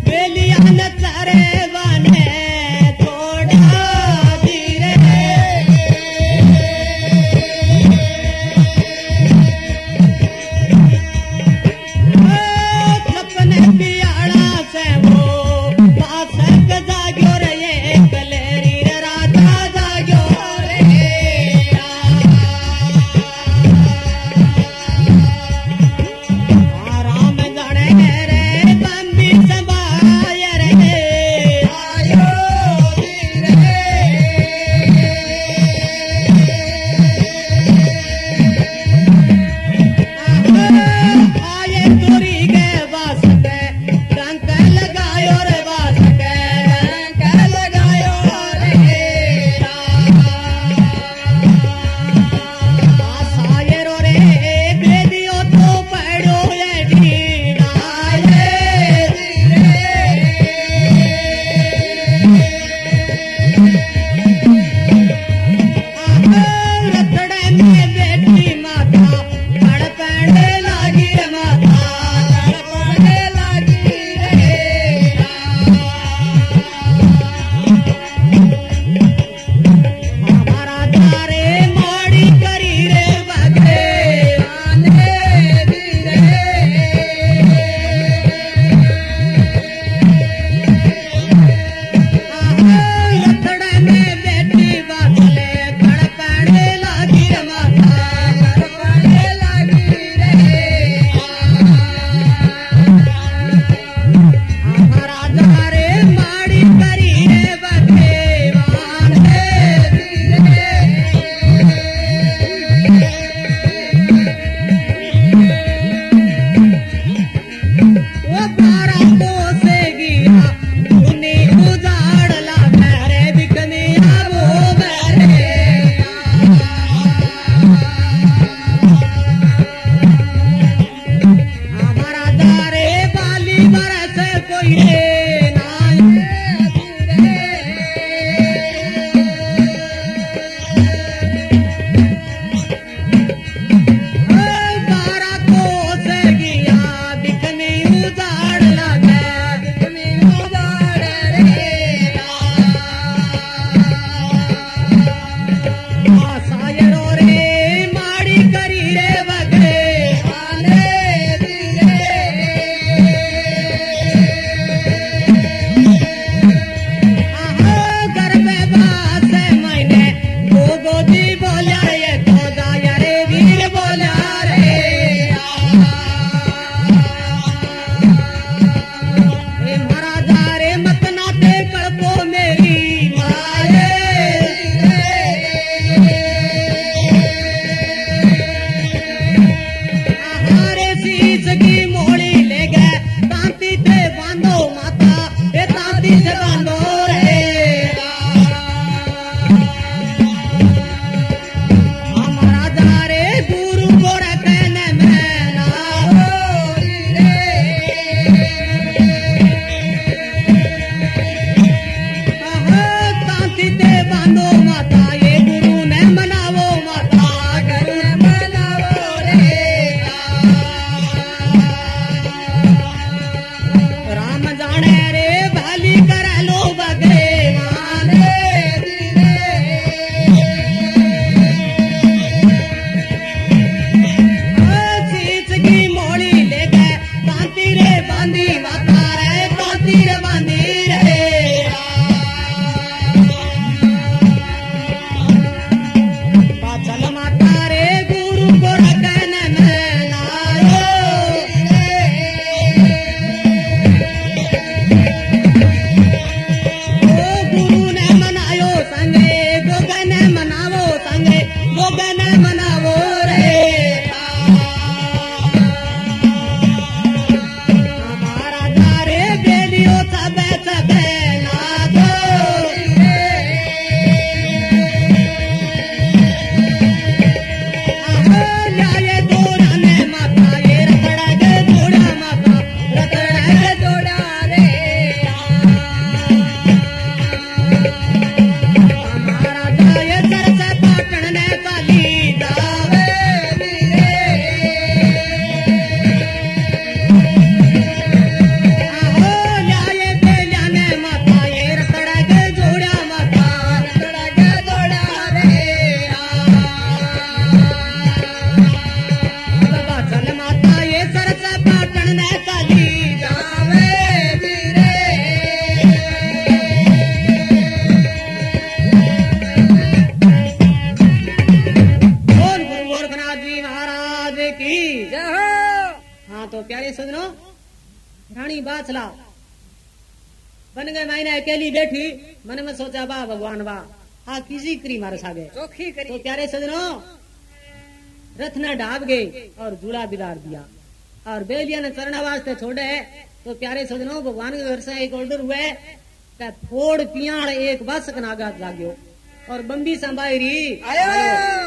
प्यारे सजनो रानी बाछला बन गए मैंने अकेली बैठी मन में सोचा वाह भगवान वाह हाँ किसी करी मारे सागे चोखी करी। तो प्यारे सजनो रथ ने ढाब गए और जूड़ा बिदार दिया और बेलिया ने चरण वास्ते छोड़े। तो प्यारे सजनो भगवान के घर से एक ऑर्डर हुए कि फोड़ पियाण एक बस कनागात लाग्यो और बम्बी संभाई आयो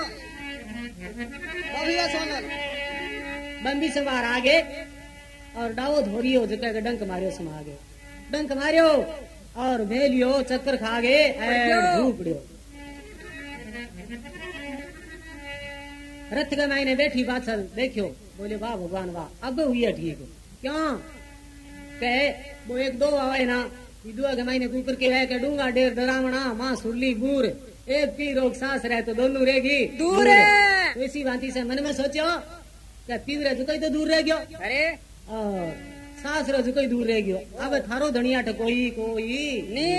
बम्बी सवार आगे और डावो धोरियो जगह के डंक मारियो समा आगे डंक मारियो और भेलियो चक्कर खा गए झूपड़ियो रथ के मायने बैठी बाछल देखियो बोले वाह भगवान वाह अब हुई है ठीक क्यों कहे वो एक दो आवे ना दुआ के मायने कुकर के है के डूंगा डेर डरावना माँ सुरली गुर एक की रोग सांस रहे तो दोनों रहेगी दूर है। तो इसी भांति से मन में सोचो क्या पीवरे जो कोई तो दूर रह गयो अरे और सांस रो जो कोई दूर रह गयो अब थारो धनिया कोई कोई नी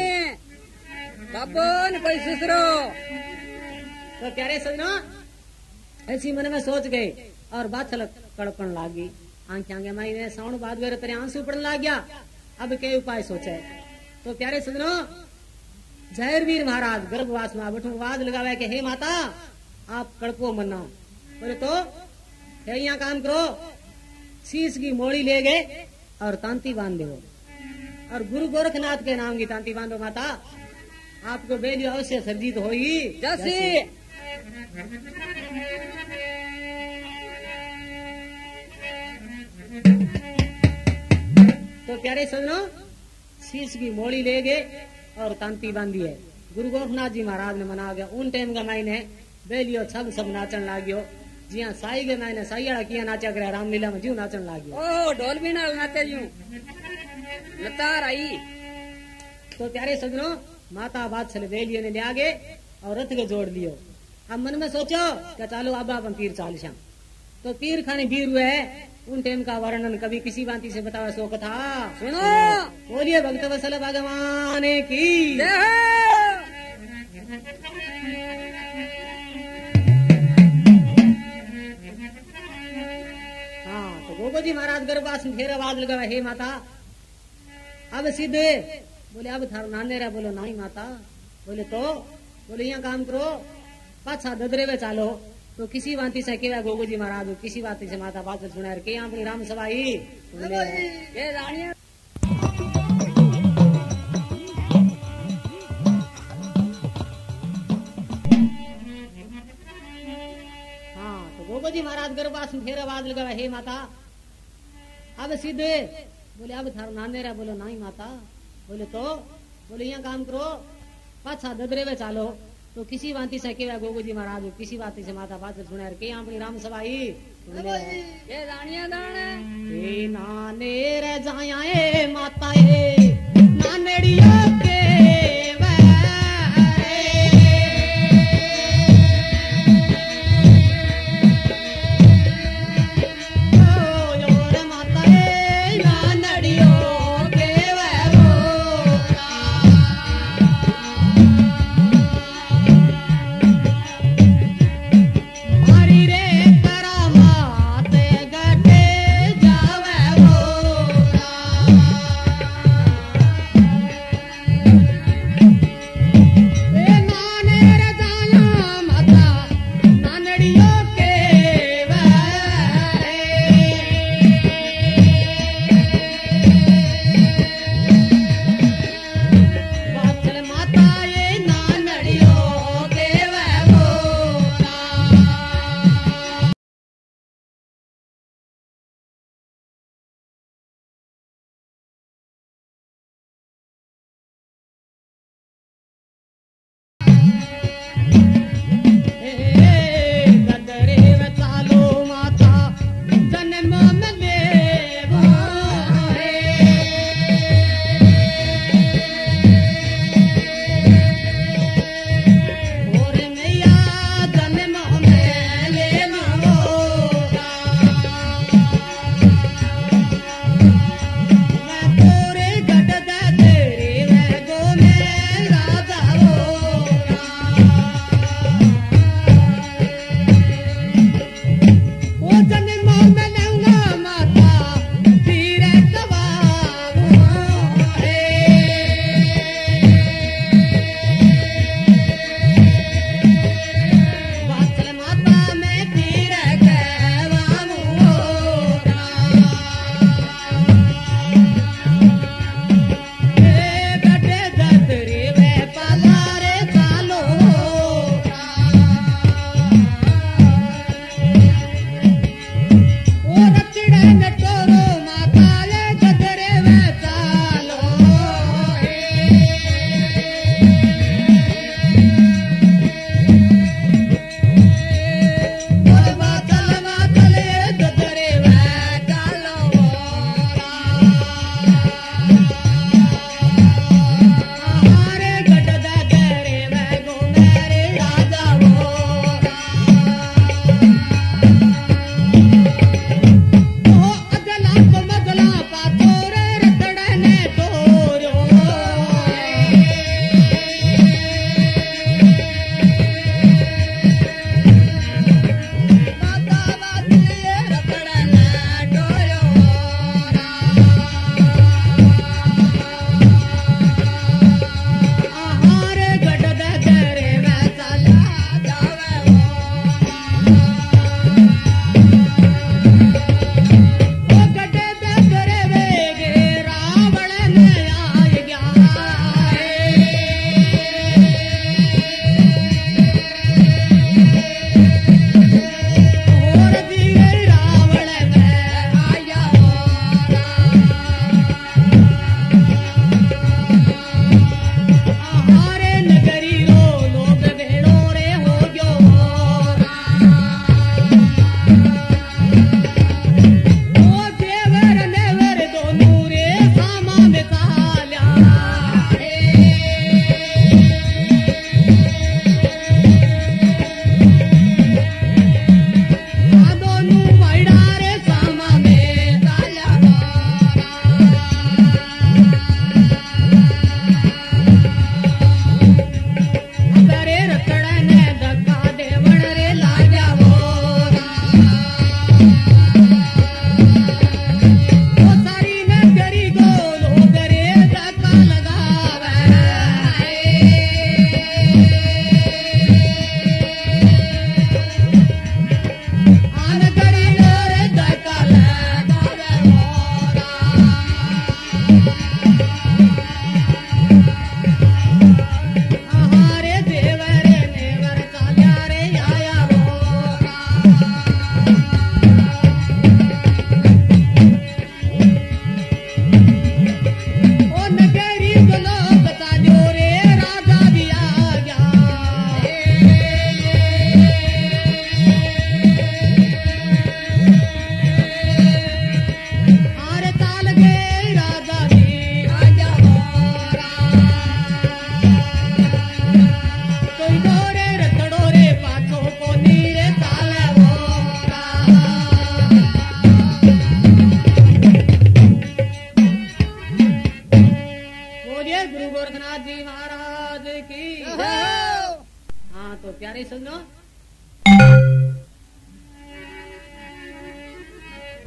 बाबन कोई सुसरो। तो प्यारे सजना ऐसी मन में सोच गए और बात कड़पन लागी आंखें आगे माई ने साउंड बाद में तेरे आंसू पड़ने लग गया। अब के उपाय सोचे तो प्यारे सजनो जहरवीर महाराज गर्भवास में बैठो आवाज लगावे के हे माता आप कड़को मना बोले तो यहाँ काम करो शीश की मोड़ी ले गए और तांती बांध दो और गुरु गोरखनाथ के नाम की तांती बांधो माता आपको बेली अवश्य सर्जित होगी जैसे तो प्यारे सजनो शीश की मोड़ी ले गए और तांती बांधी है। गुरु गोरखनाथ जी महाराज ने मना गया उन टाइम का मायने बेलियो छब सब नाचन लाग्यो जिया साई के मायने साईड़ा किया नाचा करे रामलीला में जीव नाचन लाग्यो ओ ढोल भी नाल नाचे जू लतार आई। तो प्यारे सजनो माता बात चले बेलियो ने ले आगे और रथ के जोड़ लियो। अब मन में सोचो क्या चालो अब अपन पीर चाल श्याम तो पीर खाने बीर हुए उन टाइम का वर्णन कभी किसी बाती से बतावा सो कथा सुनो बोलिए भक्त वसल भगवान की हाँ तो गोगो जी महाराज गर्भवास में फिर आवाज लगा हे माता अब सीधे बोले अब थारो नाने रहा बोलो नहीं माता बोले तो बोले यहाँ काम करो पाछा ददरे में चालो तो किसी बाती से केवा गोगो जी महाराज किसी बाती से माता बात सुना के यहाँ अपनी राम सभाई ये रानिया हाँ तो गोगो जी महाराज गर्भवास में फिर आवाज लगा हे माता अब सीधे बोले अब थारो नाने रहा बोलो नहीं माता बोले तो बोले यहाँ काम करो पाछा ददरे में चालो तो किसी बाती से केवा गोगो जी महाराज किसी बाती से माता बात सुना के यहाँ अपनी राम सभाई ये रानिया दाना हे नाने रे जाया ए माता ए नानेड़िया के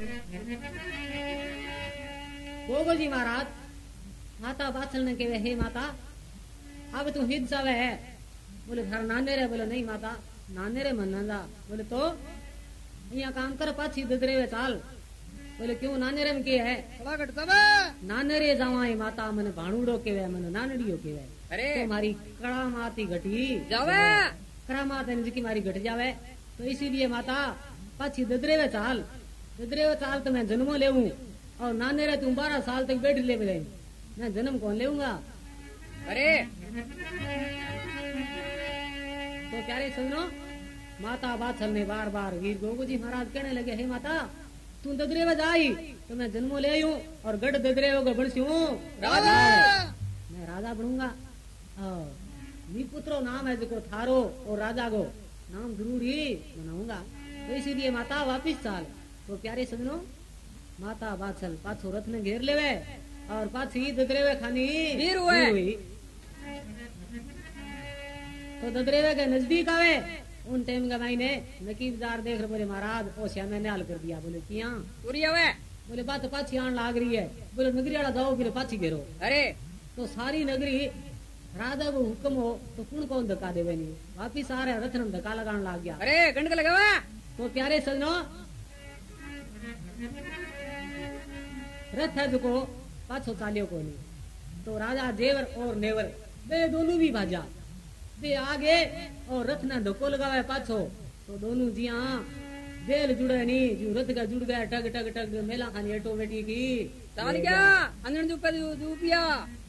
गोगो जी महाराज माता बाछल ने कहे हे माता अब तू हित जावे है। बोले घर नाने रे। बोले नहीं माता नाने रे मन जा। बोले तो यहाँ काम कर पाछी ददरे वे चाल। बोले क्यों नाने रे में के है नाने रे जावा माता मन भाणुड़ो के वे मन नानड़ियो के वे। अरे तो मारी कड़ा माती घटी जावे कड़ा माता ने जी मारी घट जावे तो इसीलिए माता पाछी ददरे वे चाल। ददरे वे चाल तो मैं जन्मो लेऊं और नाने रे तुम बारह साल तक बैठ ले मिले मैं जन्म कौन लेऊंगा। अरे तो प्यारे सुनो माता बाछल ने बार बार वीर गोगो जी महाराज कहने लगे हे माता तू ददरे में जाई तो मैं जन्मो ले आयू और गढ़ ददरे होगा बढ़सी राजा मैं राजा बनूंगा। मी पुत्रो नाम है जो थारो और राजा को नाम जरूर ही बनाऊंगा। तो इसीलिए माता वापिस चाल। तो प्यारे सुनो माता बाछल पाछो रथ ने घेर लेवे और पाछी ददरे वे खानी वीर हुए। तो ददरेवे के नजदीक आवे उन टाइम का भाई ने नकीबदार देख रहे बोले महाराज ओ श्याम ने हाल कर दिया। बोले किया पूरी आवे। बोले बात पाछी आन लाग रही है। बोले नगरी वाला जाओ बोले पाछी घेरो। अरे तो सारी नगरी राजा को हुक्म हो तो कौन कौन धक्का देवे नहीं वापिस आ रहे रथ में धक्का लगाने लग गया। अरे गंडक लगावा। तो प्यारे सजनो रथ है जो पाछो चालियो को नहीं। तो राजा जेवर और नेवर वे दोनों भी भाजा वे आगे और रथ ना धक्को लगावे पाछो। तो दोनों जी हाँ बेल जुड़े नहीं जो रथ का जुड़ गया टग टग टग मेला खानी ऑटोमेटिक की चाल क्या अंदर जो पे जो पिया।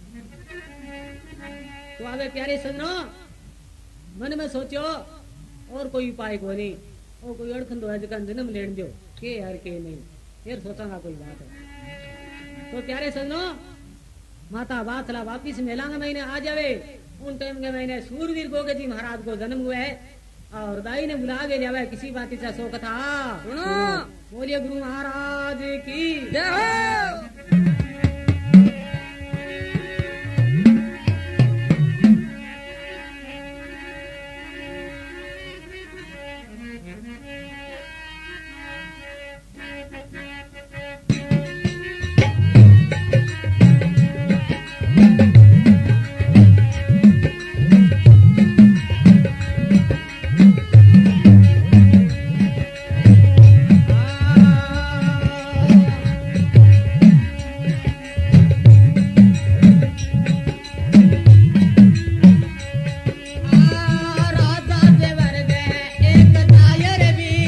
तो आगे प्यारे सजनो मन में सोचो और कोई उपाय को नहीं और कोई अड़खंदो है जगह जन्म लेन दो के यार के नहीं फिर सोचांगा कोई बात है। तो प्यारे सजनो माता बाछला वापिस मेला के महीने आ जावे उन टाइम के महीने सूरवीर गोगे जी महाराज को जन्म हुआ है और दाई ने बुला के जावे किसी बात से सो कथा सुनो बोलिए गुरु महाराज की जय हो। राजा देवर दे एक दायर भी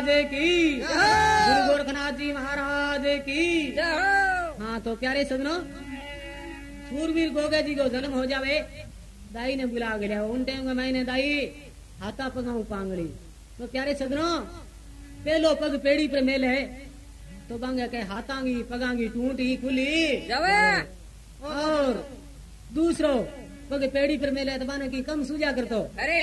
की, गुरु गोरखनाथ जी महाराज की। हाँ तो प्यारे सजनों, सूरवीर गोगे जी को जन्म हो जावे, दाई ने बुला गया उन टाइम में मैंने दाई हाथा पगाऊ पांगड़ी। तो प्यारे सजनों, पहलो पग पेड़ी पे मेले तो बांगे के हाथांगी पगांगी टूटी खुली जावे, और दूसरो पग पेड़ी पर मेले तो बाने की कम सूजा कर तो। अरे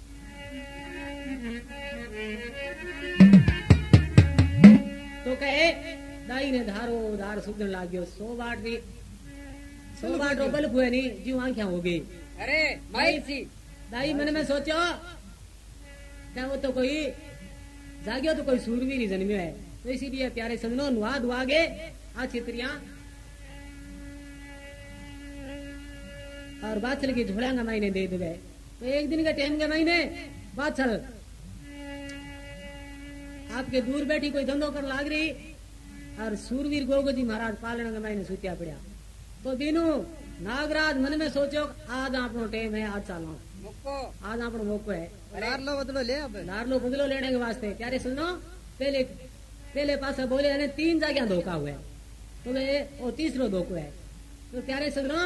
तो कहे दाई ने धारो धार सुधन लाग गयो, सौ बाट भी सौ बाट रो बल्ब हुए नहीं जीव आंखिया हो गई। अरे माई सी दाई मन में सोचो क्या वो तो कोई जागियो तो कोई सूरवीर ही जन्मियो है। तो इसीलिए प्यारे सजनों, नुआ दुआ गे आ चित्रिया और बाछल की झोड़ा का महीने दे दे। तो एक दिन के टाइम के महीने बाछल आपके दूर बैठी कोई धंधो कर लाग रही और सूरवीर गोगो जी महाराज पालने के महीने सुतिया पड़ा। तो बीनू नागराज मन में सोचो आज आपनो टाइम है, आज चालो मुक्को आज आपनो मौको है। लारलो बदलो ले अब लारलो बदलो लेने के वास्ते प्यारे सुनो, पहले पहले पास बोले यानी तीन जगह धोखा हुआ है, तो वे वो तीसरो धोखो है। तो प्यारे सुनो,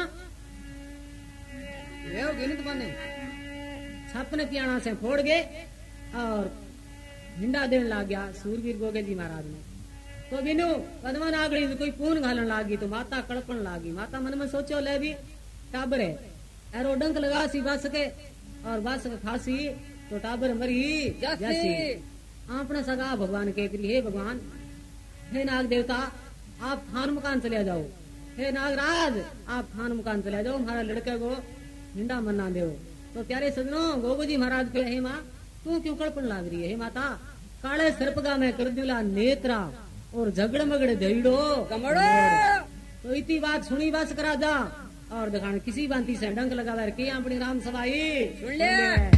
छापने पियाणा से फोड़ गए और हिंडा देने लग गया सूरवीर गोगे जी महाराज ने। तो बिनु पदमन आगड़ी कोई पून घालन लागी तो माता कड़पन लागी। माता मन में सोचो ले भी टाबर है, एरो डंक लगा सी बस के और बस खासी तो टाबर मरी जैसी। आपने सगा भगवान के हे भगवान, हे नाग देवता आप थान मकान चले जाओ, हे नागराज आप थान मकान चले जाओ, हमारे लड़के को हिंडा मना दो। तो प्यारे सजनों, गोगो जी महाराज पे हे माँ तू क्यों कड़पन लाग रही है? हे माता काले सर्पगा में कर दिला नेत्रा और झगड़ मगड़ दईड़ो कमड़ो। तो इतनी बात सुनी बस करा जा और दिखाने किसी बांती से डंक लगा के अपनी राम सभाई सुन ले।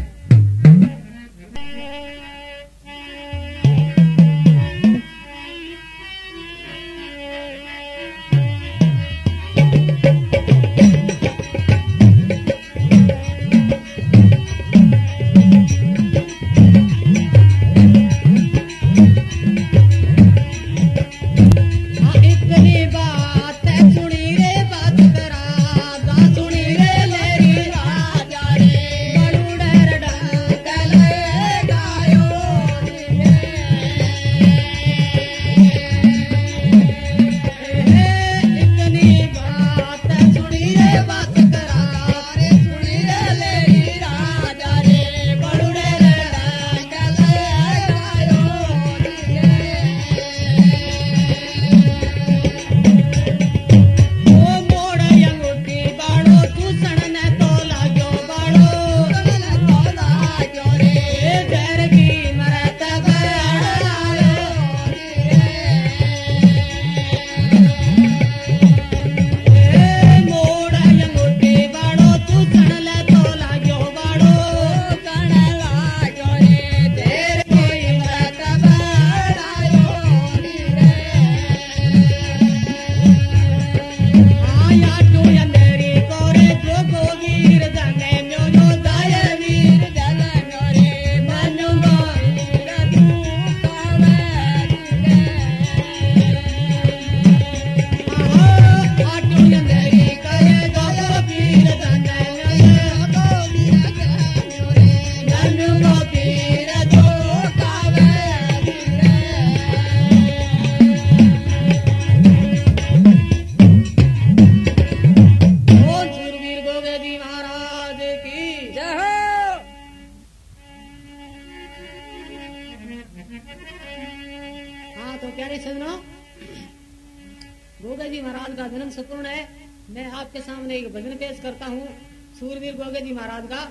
गोगे जी महाराज का जन्म सपूर्ण है। मैं आपके सामने एक भजन पेश करता हूँ सूरवीर गोगे जी महाराज का।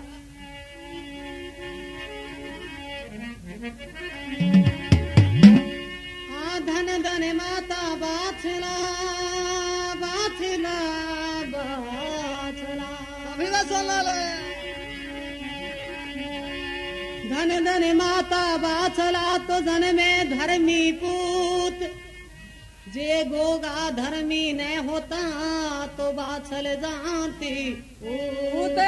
धन धन माता बाछला बाछला बाछला धन धन माता बाछला तो धन में धर्मी पूत, जे गोगा धर्मी न होता तो बाछल जानती पूते।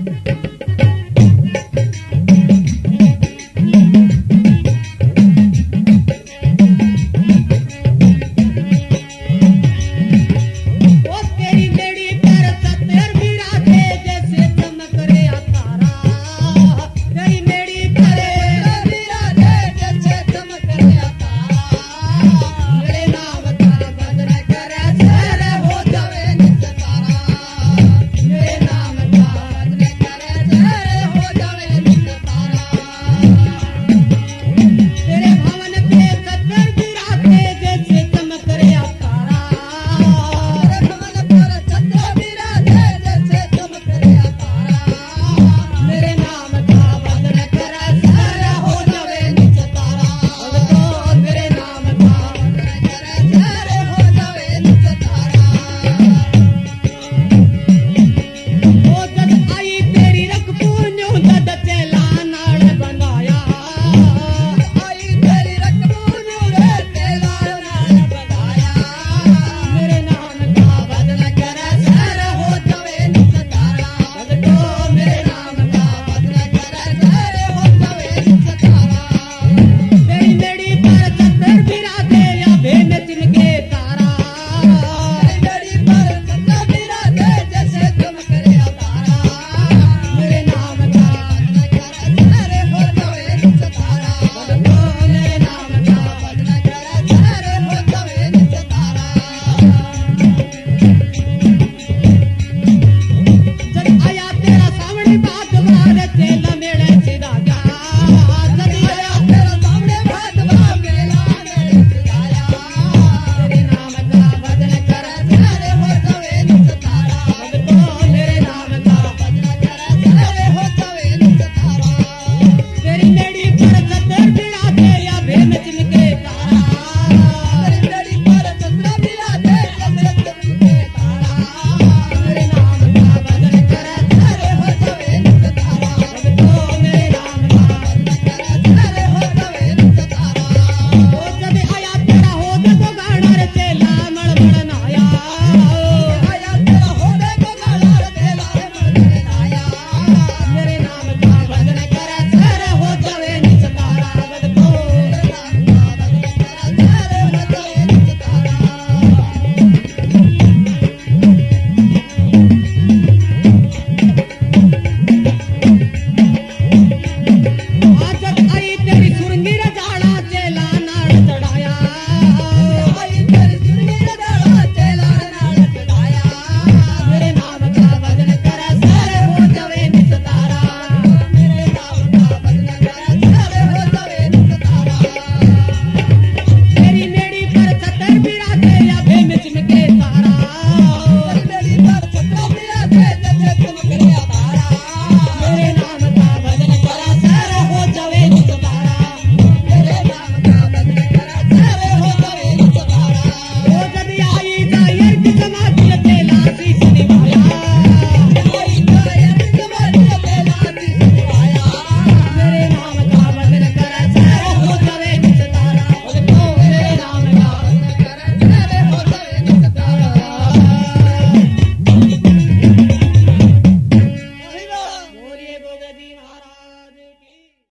गोगदी महाराज।